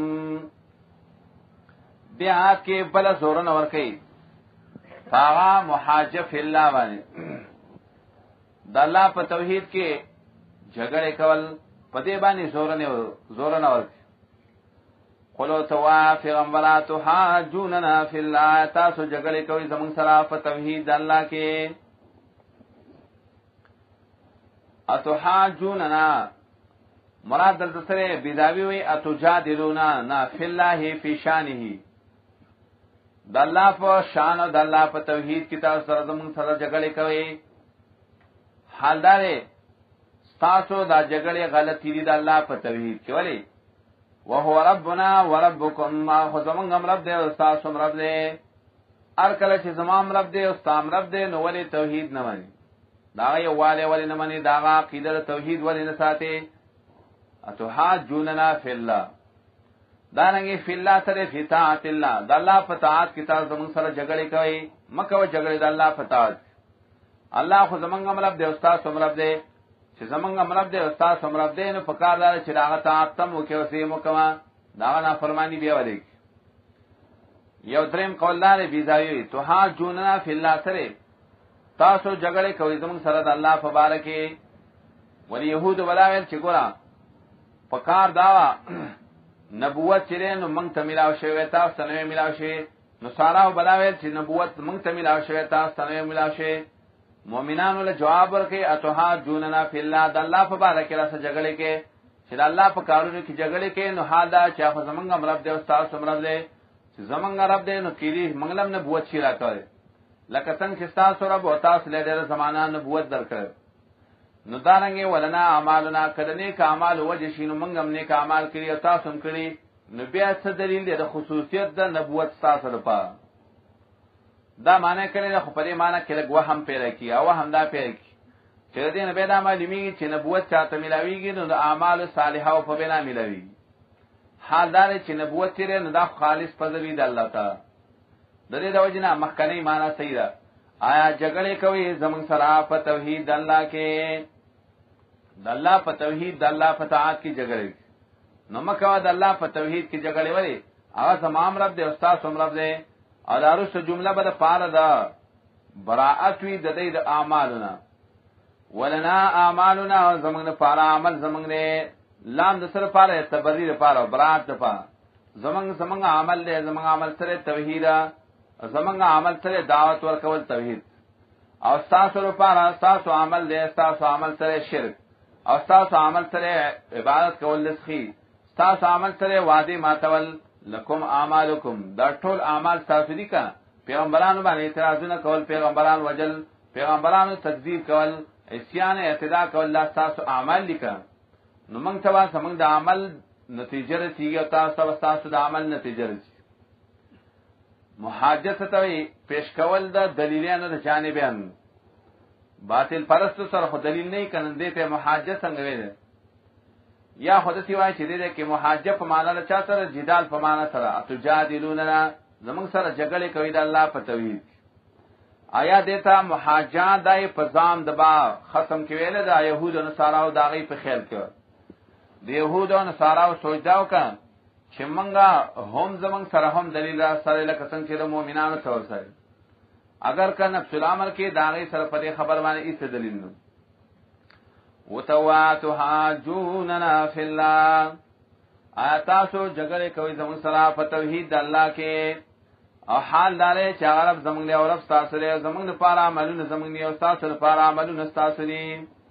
بیا کې بل زور نه ور کوي هغه محاجه فی الله باندې د الله په توحید کې جګړه کول په دې باندې زور نه ور قولو توا پیغمبرا تحاجوننا فی الله تاسو جګړه کوي زمون سره په توحید الله کې اتحاجوننا مراد دلته سره بیداوی وی اتجادلونا نا فی الله فی شانه د الله په شان او د الله په توحید کې تاسو سره زمون سره جګړه کوي حالدار تاسو دا جګړه غلطی دي د الله په توحید کې ولی وهو ربنا وربكم ما هو زمون رب دې او تاسو رب دې ار کله چې زمام رب دې او تاسو رب دې نو ولی توحید نه مانی دا یو والے ولی نه مانی دا عقیده توحید ولی نه ساتي اتحاجوننا فی الله دا رنګي فی الله سره فی طاعت الله د الله په طاعت کې تاسو زمون سره جګړه کوي مکه و جګړه د الله په طاعت الله خو زمونږ رب دې او تاسو رب دې چې زمونږ رب دې او تاسو رب دې نو په کار دار چې هغه طاعت تم وکي او سیمو کما دا نه فرمانی بیا ولې یو دریم قول لري بيځایي تحاجوننا فی الله سره تاسو جګړه کوي زمون سره د الله په باره کې ولی يهود ولاول چې ګورا پکار دا نبوت چره نو مونږ ته ملاو شوی تاسو ته نه ملاو شي نو سارا ولاول چې نبوت مونږ ته ملاو شوی تاسو ته نه ملاو شي مؤمنانو له جواب ورکړي اتحاجوننا فی الله د الله په باره کې راځه جګړه کې چې د الله په کارونو کې جګړه کې نو حال دا چې زمونږ رب دې او تاسو رب دې چې زمونږ رب دې نو کېږي مونږ نبوت شي راکړي لکه څنګه چې تاسو رب او تاسو له ډېر زمانہ نبوت درکړ نو دارنګه ولنا اعمالنا کدنې کا اعمال وجه شینو موږ هم نیک اعمال کړی او تاسو هم کړی نو بیا څه دلیل دی د خصوصیت د نبوت تاسو لپاره دا معنی کړي خو په دې معنی کې لګو هم پیدا کی او هم دا پیدا کی چې دې نه به دا معلومیږي چې نبوت چاته ملاویږي نو د اعمال صالحه او په بنا ملاویږي حال دا چې نبوت چیرې نه دا خالص پزوی د الله تعالی د دې د وجنه مخکنی معنی صحیح ده آیا جګړه کوي زمون سره په توحید الله کې د الله په توحید د الله په طاعت کې جګړه نو مکه د الله په توحید کې جګړه وری هغه تمام رب دې استاد سم رب دې او دارو جمله به د پاره ده براءت وی د دې د اعمالنا ولنا اعمالنا زمون لپاره عمل زمون نه لام د سره پاره تبریر لپاره براءت لپاره زمون عمل دې زمون عمل سره توحید زمونږ عمل سره دعوت ورکول توحید او تاسو لپاره تاسو عمل دې تاسو عمل سره شرک او تاسو عمل سره عبادت کول لسخي تاسو عمل سره وعده ماتول لکم اعمالکم دا ټول اعمال تاسو دي کا پیغمبرانو باندې اعتراضونه کول پیغمبران وجل پیغمبرانو تکذیب کول عصیان اعتداء کول لا تاسو اعمال لیکا نو موږ ته زمونږ د عمل نتیجه رسیږي او تاسو د عمل نتیجه رسیږي محاجت ته پیش کول د دلیلانو د جانبین باطل پرست سره خو دلیل نه کنه دته محاجت څنګه ویل یا خود سی وای چې دې کې محاجت په معنا له چا سره جدال په معنا سره اتجادلوننا زمون سره جګړه کوي د الله په توحید آیا دیتا محاجات دای پزام دبا ختم کې ویل د يهود او نصاراو داغي په خیال کې د يهود او نصاراو سوچداو کان چې منګه هم زمون سره هم دلیل سره لکه څنګه چې د مؤمنانو تور سره اگر کنه نفس الامر کې داغي سره په خبر باندې ایست دلیل نو وتواتحاجوننا فی الله آتاسو جګړه کوي زمون سره په توحید د الله کې او حال داره چې عرب زمونږ له عرب تاسو له زمونږ لپاره عملونه زمونږ نه او تاسو لپاره عملونه تاسو دي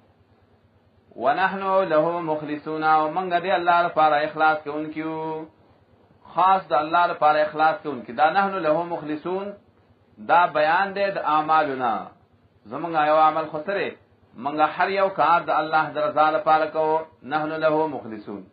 ونحنو له مخلصون او موږ دې الله لپاره اخلاص کوونکیو خاص د الله لپاره اخلاص کوونکی دا نحنو له مخلصون دا بیان دی د اعمالنا زمونږ یو عمل خسره موږ هر یو کار د الله د رضا لپاره کوو نحنو له مخلصون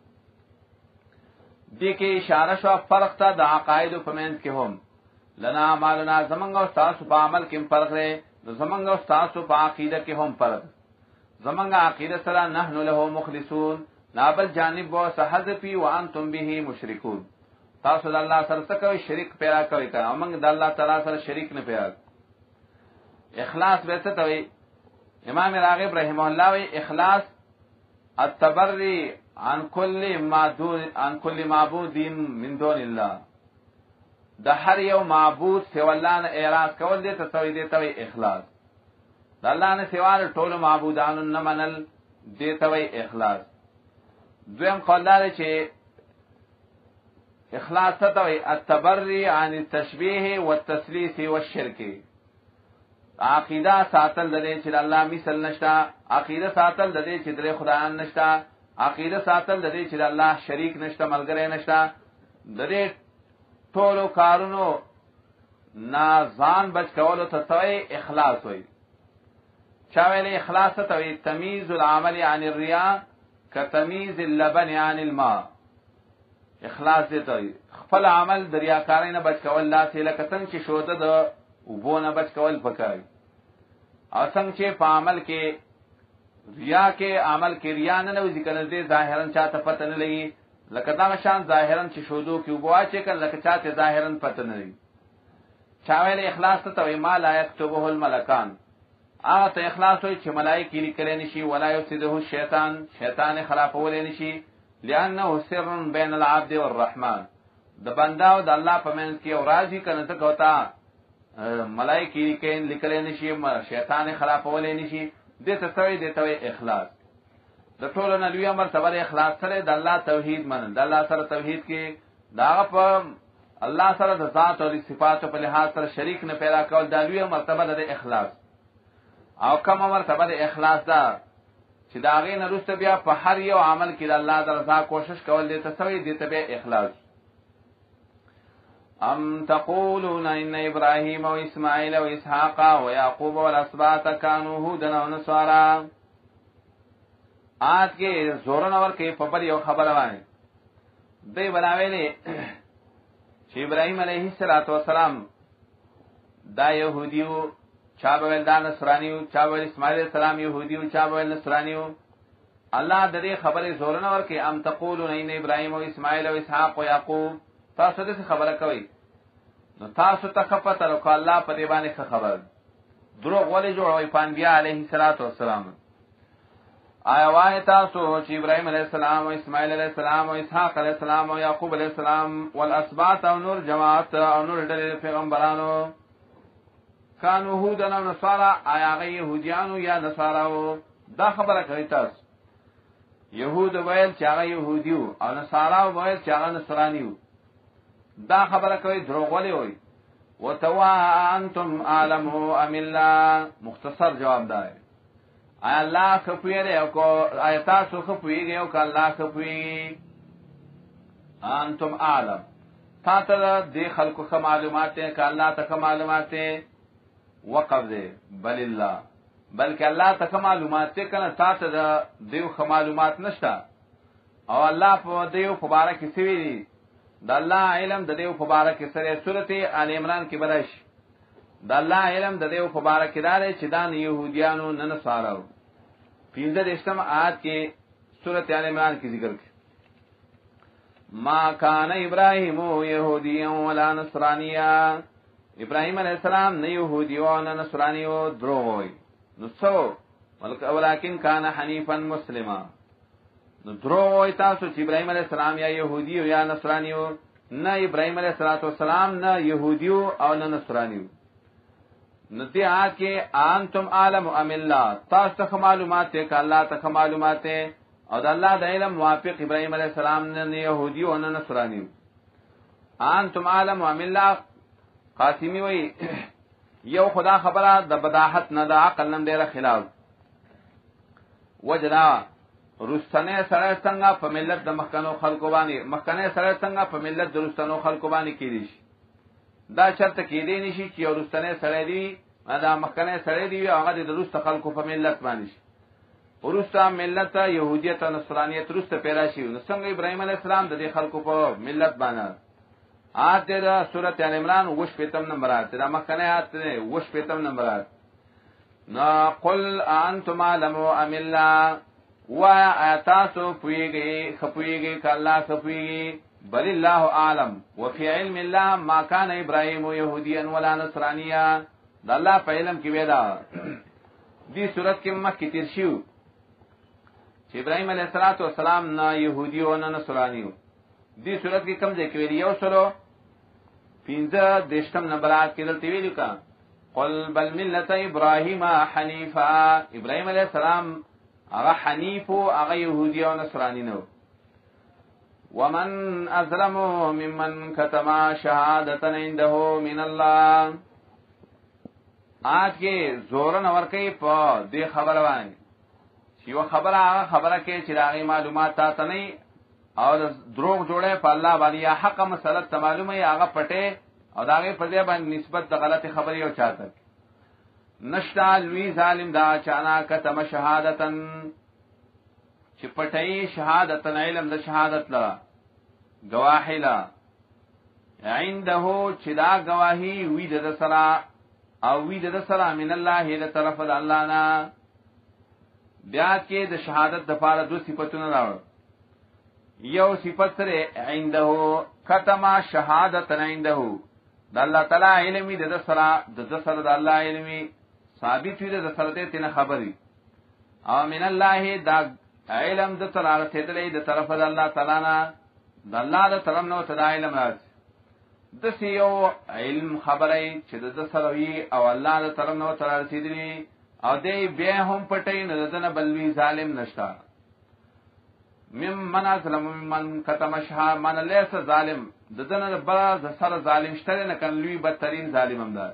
دې کې اشاره شو فرق ته د عقاید په منځ کې هم لنا اعمالنا زمنګ او تاسو په عمل کې فرق لري زمنګ او تاسو په عقیده کې هم فرق زمنګ عقیده سره نحنو له مخلصون نابل جانب و سحذفی وانتم به مشرکون تاسو د الله سره څه کوي شریک پیدا کوي کنه موږ د الله تعالی سره شریک نه پیدا اخلاص به څه توي امام راغب رحمه الله وی اخلاص التبری عن كل معبود من دون الله د هر یو معبود سوا الله نه اعراض کول دي تسوی دي توي اخلاص د الله نه سوا ټول معبودانو نه منل دي توي اخلاص دویم قول لري چې اخلاص ته توي التبري عن التشبيه والتثليث والشرك عقیده ساتل د دې چې الله مثل نشتا عقیده ساتل د دې چې د خدایان نشتا عقیده ساتل د دې چې الله شریک نشته ملګری نشته د دې ټولو کارونو نازان بچ کولو ته توي اخلاص وي چا ویل اخلاص ته وي تمیز العمل عن الرياء كتمیز اللبن عن الماء اخلاص دې ته خپل عمل د ریاکارۍ نه بچ کول لا څه لکه څنګه چې شوده د وبو نه بچ کول پکای او څنګه چې په عمل کې ریا کې عمل کې ریا نه نو ذکر دې ظاهرا چاته پته نه لګي لکه دا شان ظاهرا چې شودو کې وبوا چې کله لکه چاته ظاهرا پته نه لګي چا ویل اخلاص ته وي ما لا يكتبه الملكان هغه ته اخلاص وي چې ملائکه لیکل نشي ولا يفسده شیطان خرابول نشي لانه سر بين العبد والرحمن د بنده او د الله په منځ کې او راځي کنه ته کوتا ملائکه لیکل نشي شیطان خرابول نشي دته توي دته اخلاص د ټولو نه لوی مرتبه اخلاص سره د الله توحید منل د الله سره توحید کې دا په الله سره د ذات او صفات په لحاظ سره شریک نه پیدا کول د لوی مرتبه د اخلاص او کومه مرتبه د اخلاص دا چې دا غي نه رسته بیا په هر یو عمل کې د الله د رضا کوشش کول دته توي دته به اخلاص ام تقولون ان ابراهيم واسماعيل واسحاق ويعقوب والاسباط كانوا هودا ونصارى آج کے زورن اور کے پپر یو خبر وای دے بناویلے چې ابراهيم عليه السلام دا يهوديو چا بول دا نصرانيو چا بول اسماعیل عليه السلام يهوديو چا بول نصرانيو الله د دې خبرې زورن اور کے ام تقولون ان ابراهيم واسماعيل واسحاق ويعقوب تاسو دې خبره کوي نو تاسو ته خپته لکه الله په دې باندې خبر دروغ ولې جوړوي پانبیا عليه السلام آیا وای تاسو چې ابراهيم عليه السلام او اسماعیل عليه السلام او اسحاق عليه السلام او يعقوب عليه السلام والاسباط او نور جماعت او نور ډېر پیغمبرانو کانو هودن او نصارا آیا غي يهوديانو یا نصاراو دا خبره کوي تاسو يهود ویل چې هغه يهوديو او نصارا ویل چې هغه نصرانيو دا خبره کوي دروغ ولې وي وتوا انتم عالمو ام الله مختصر جواب دی آیا الله خپویږي او کو آیا تاسو خپویږي او ک الله خپویږي انتم عالم تاسو د خلکو خ معلومات ته ک الله ته معلومات وقف دې بل الله بلکې الله ته معلومات ته کنه تاسو د دیو خ معلومات نشته او الله په دیو مبارک سوي د الله علم د دې مبارک سره سورته آل عمران کې برش د الله علم د دې مبارک دار چې دا يهوديانو نه نصارو 15 آیات کې سورته آل عمران کې ذکر کړي ما کان ابراهیم یهودیا ولا نصرانیا ابراهیم علیہ السلام نه يهودي او نه نصراني او دروغ وي نو څو ولکن کان حنیفا مسلما نو دروغ وي تاسو چې ابراهیم علیہ السلام یا يهودي او یا نصراني او نه ابراهیم علیہ السلام نه يهودي او نه نصراني نو دې آیات کې انتم عالم ام الله تاسو ته معلومات ته ک الله ته معلومات او د الله د علم موافق ابراهیم علیہ السلام نه يهودي او نه نصراني انتم عالم ام الله قاسمی وی یو خدا خبره د بداحت نه د عقل نن ډیره خلاف وجدا رستنه سره څنګه په ملت د مخکنو خلکو باندې مخکنه سره څنګه په ملت د رستنو خلکو باندې کېدی شي دا شرط کېدی نشي چې یو رستنه سره دی دا مخکنه سره دی هغه د رست خلکو په ملت باندې شي ورسته ملت يهودیت او نصرانیت رسته پیدا شي نو څنګه ابراهیم علیه السلام د دې خلکو په ملت باندې آیت دا سورۃ آل عمران وش پیتم نمبر آیت دا مخکنه آیت وش پیتم نمبر آیت نا قل انتم علم ام الله و آیاتاسو پویگی خپویگی که اللہ سپویگی بل اللہ عالم وفی علم اللہ ما کان ابراہیم یہودیا ولا نصرانیا دا اللہ پا علم کی ویدا دی صورت کی مکی تیر شیو چه ابراہیم علیہ السلام نا یہودی و نا نصرانیو دی صورت کی کم دیکھ ویلی یو سلو 15 نمبرات کی دلتی ویلیو کا قل بل ملت ابراہیم حنیفا ابراہیم علیہ السلام اغا حنیفو اغا یہودی و نصرانی نو ومن ازلم ممن کتما شہادتا عنده من اللہ آج کے زورن ورکی پا دی خبر وانی چی و خبر آغا خبر کے چراغی معلومات تاتا نہیں اور دروغ جوڑے پا اللہ بانی یا حق مسئلت تا معلوم ہے آغا پٹے اور داغی پر دیا بانی نسبت دا غلط خبری او چاہتا نشتا لوی ظالم دا چانا کتم شہادتن چی پٹئی شہادتن علم دا شہادت لرا گواہی لا عندہو چی دا گواہی وید دا سرا او وید دا سرا من اللہ دا طرف دا اللہ نا بیاد کے دا شہادت دا پارا دو صفتون راوڑ یو صفت سرے عندہو کتم شہادتن عندہو دا اللہ تعالی علمی دا سرا دا سرا دا اللہ علمی ثابت ہوئی دا سرطے تین خبری او من اللہ دا علم دا طرح تیدلی دا طرف دا اللہ تعالینا دا اللہ دا طرف نو تدا علم راز دا سیو علم خبری چه دا سروی او اللہ دا طرف نو تدا تیدلی او دی بے هم پٹی نددن بلوی ظالم نشتا من ازلم من کتم شہا من لیس ظالم ددن برا دا سر ظالم شتر نکن لوی بدترین ظالم امدار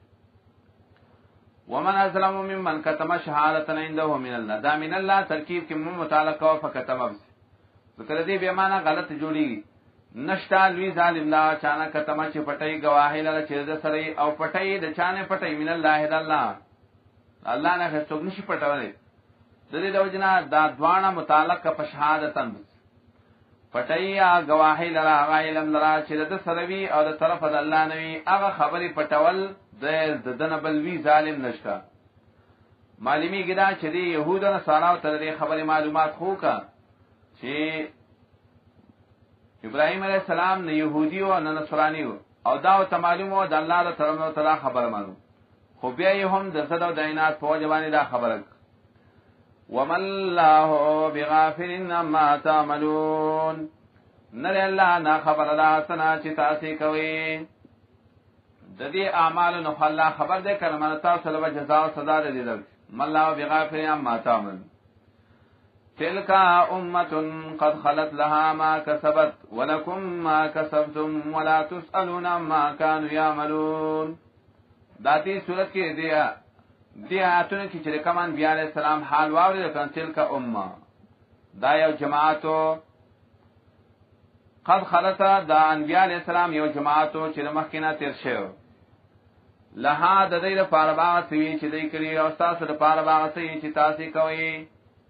ومن ازلم ممن کتم شهادتا عنده من اللہ دا من اللہ ترکیب کی متعلقہ فکتم ابس ذکر دی بیمانا غلط جوڑی نشتا لوی ظالم دا چانا کتم چی پٹائی گواہی لگا چیز سرائی او پٹائی دا چانے پٹائی من اللہ دا اللہ نا خستوک نشی پٹاولی دی دا وجنا دا دوانا متعلق پا شهادتا بس پٹائی گواہی لگا اغا علم لگا چیز سرائی او دا طرف دا اللہ نوی اغا خبری پٹاول ددن بلوی ظالم نشتا معلومی گدا چه دی یهود و نصاراو تا دی خبر معلومات خو کا چه ابراہیم علیہ السلام نه یهودی و نه نصرانی و او داو تا معلوم و دا اللہ دا طرف تا خبر معلوم خو بیایی هم دا صد و دینات فوجبانی دا خبرک وما اللہ بغافل اما تعملون نر اللہ نا خبر دا سنا چه تاسی کوئی د دې اعمال نو الله خبر ده کړه من تاسو له جزاء او سزا ده دي الله بغافر عما تعمل تلك امه قد خلت لها ما كسبت ولكم ما كسبتم ولا تسالون عما كانوا يعملون دا دې صورت کې دی آیاتونه کې چې کمان بیا علیہ السلام حال واوري کړه تلك امه دا یو جماعتو قد خلت دا انبیاء علیہ السلام یو جماعتو چې مخکینه تیر شوی لها د دې لپاره باغ سوي چې دې کړی او تاسو لپاره باغ سوي چې تاسو کوي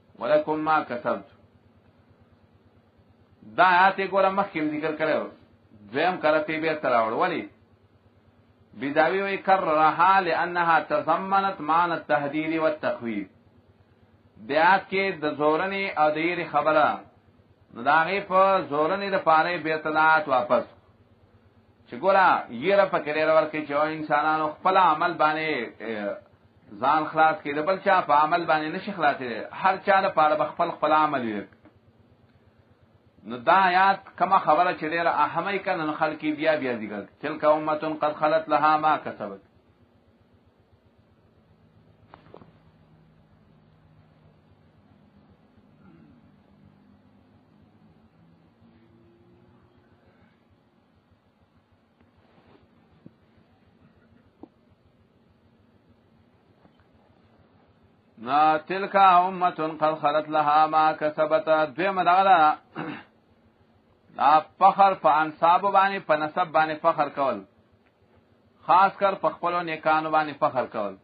ولکم ما کسبت دا آیات ګوره مخکې ذکر کړو دویم کرفی بیرته راوړ. ولی بیداوی وی کررها لانها تضمنت معنی التهدید والتخویف. بیات کې د زورنې او د یری خبره نو د هغې په زورنې دپاره بیرته واپس چې ګوره یره پکې ډېره ورکړي چې انسانانو خپل عمل باندې ځان خلاص کړي، د بل چا په عمل باندې نشي خلاصېدی، هر چا لپاره به خپل عمل وي. نو دا آیات کما خبره چې ډېره اهمه که نو خلک بیا ذکر تلک امة قد خلت لها ما کسبت. نا تلک امة قد خلت لها ما کسبت. دویمه دغه دا فخر په انصاب باندې په نسب باندې فخر کول، خاص کر په خپلو نیکانو باندې فخر کول.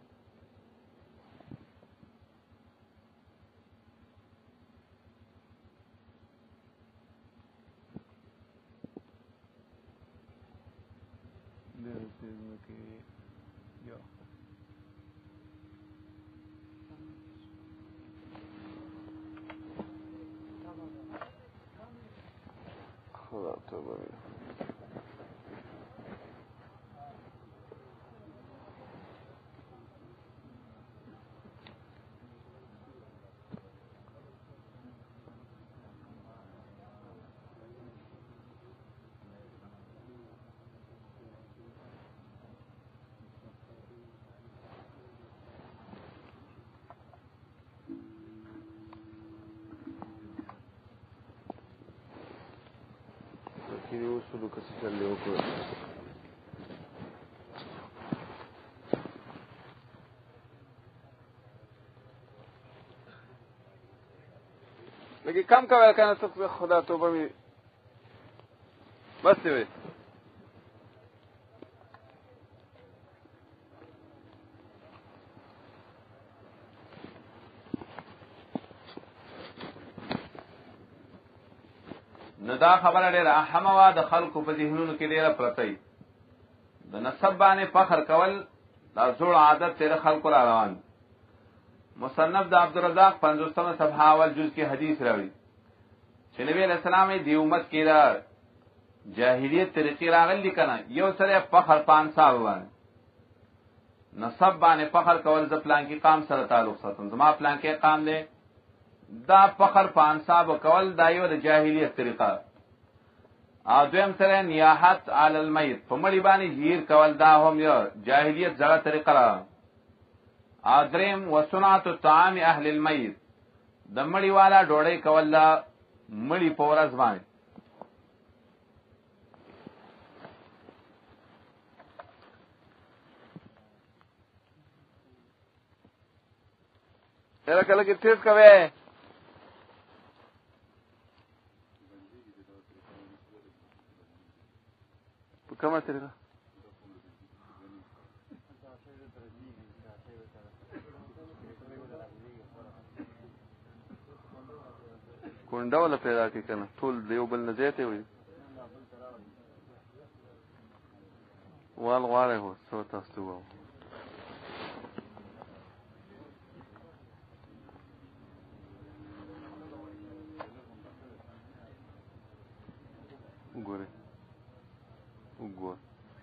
اصولو کسی چلے ہو کو لیکن کم کا ویل کہنا سب خدا توبہ میں بس ہوئے دا خبره ډېره اهمه وه، د خلکو په ذهنونو کې ډېره پرته وي. د نسب باندې فخر کول دا زوړ عادت تېره خلکو را روان. مصنف د عبدالرزاق 50 صفحه اول جز کې حدیث راوړي چې نبی علیہ السلام د امت کې دا جاهلیت طریقې راغلي که نه، یو سره فخر په انصاب باندې نسب باندې فخر کول، زه پلانکي قام سره تعلق ساتم، زما پلانکي قام دی، دا فخر په انصاب کول دا یو د جاهلیت طریقه. او دویم سره نیاحت علی المیت، په مړي باندې هیر کول، دا هم یو جاهلیت زړه طریقه ده. او دریم وصنعت طعام اهل المیت، د مړي والا ډوډۍ کول دا مړي په ورځ باندې. کله کله کې تیز کوي کما طریقہ کونډه ولا پیدا کی کنه ټول دیو بل نه زیاته وي وال غواړي هو څو تاسو وو ګوره وګور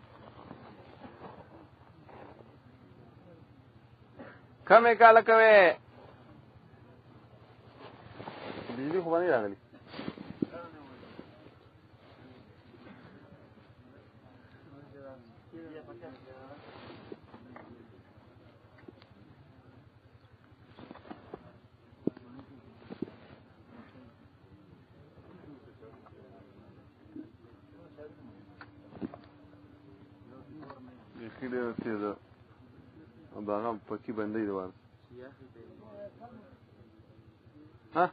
کمه کاله کوي بجلی خو باندې راغلی خیلی تیزه باغم پکی بنده دوار ها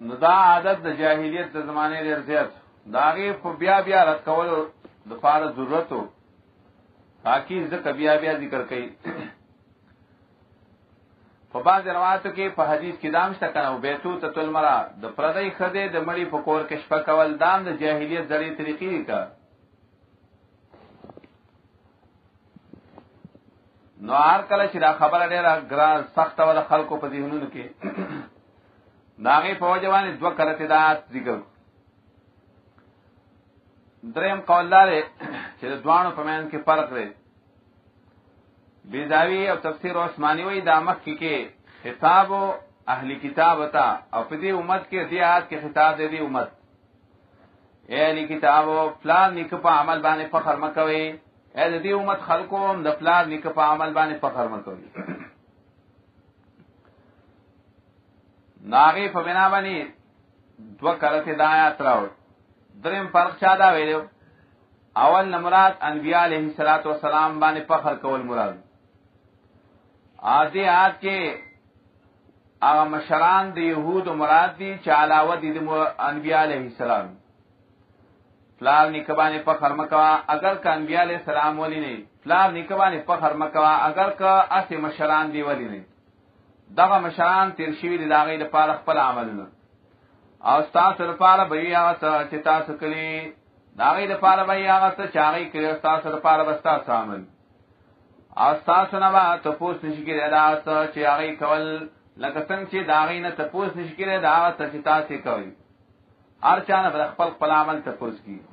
نو دا عادت د جاهلیت د زمانه ډیر زیات داغه په بیا بیا رد کول د فار ضرورتو تاکي ځکه بیا بیا ذکر کوي. په بعض روایتو کې په حدیث کې دام شته کنه بیتو تل مرا د پردی خده د مړی په کور کې شپه کول دام د جاهلیت ذری طریقې کا. نو هر کله چې دا خبره ډیره ګران سخت ولا خلکو په ذهنونو کې داغه په وجوانه دوه کرته دا ذکر. دریم قول لري چې د دوانو په معنی کې فرق لري. بیزاوی او تفسیر عثماني وی دا مکه کې خطاب اهلی کتاب تا او په دې امت کې دې آیات کې خطاب دې امت اے اهلی کتاب فلان نیک په عمل باندې فخر مکوي، اے دې امت خلقو هم د فلان نیک په عمل باندې فخر مکوي. ناغي په بنا باندې دوه کرته د آیات راو. دریم فرق چا دا ویلو اول نمراد انبیاء علیہ الصلوۃ والسلام باندې فخر کول مراد. آدھی آیات کې هغه مشران د یهود مراد دي چې علاوه دي د انبیاء علیہ السلام. فلان نکبانی فخر مکوا اگر که انبیاء علیہ السلام ولی نه، فلان نکبانی فخر مکوا اگر که اسی مشران دی ولی نه. دغه مشران تیر شوی دي داغې لپاره خپل عملونه او تاسو لپاره به یې هغه چې تاسو کړی داغې لپاره به یې هغه چې هغه کړی تاسو لپاره به تاسو عمل او تاسو نه به تپوس نشي کېدای دا چې هغه کول لکه څنګه چې داغې نه تپوس نشي کېدای دا چې تاسو کوي. هر چا نه خپل خپل عمل تپوس کی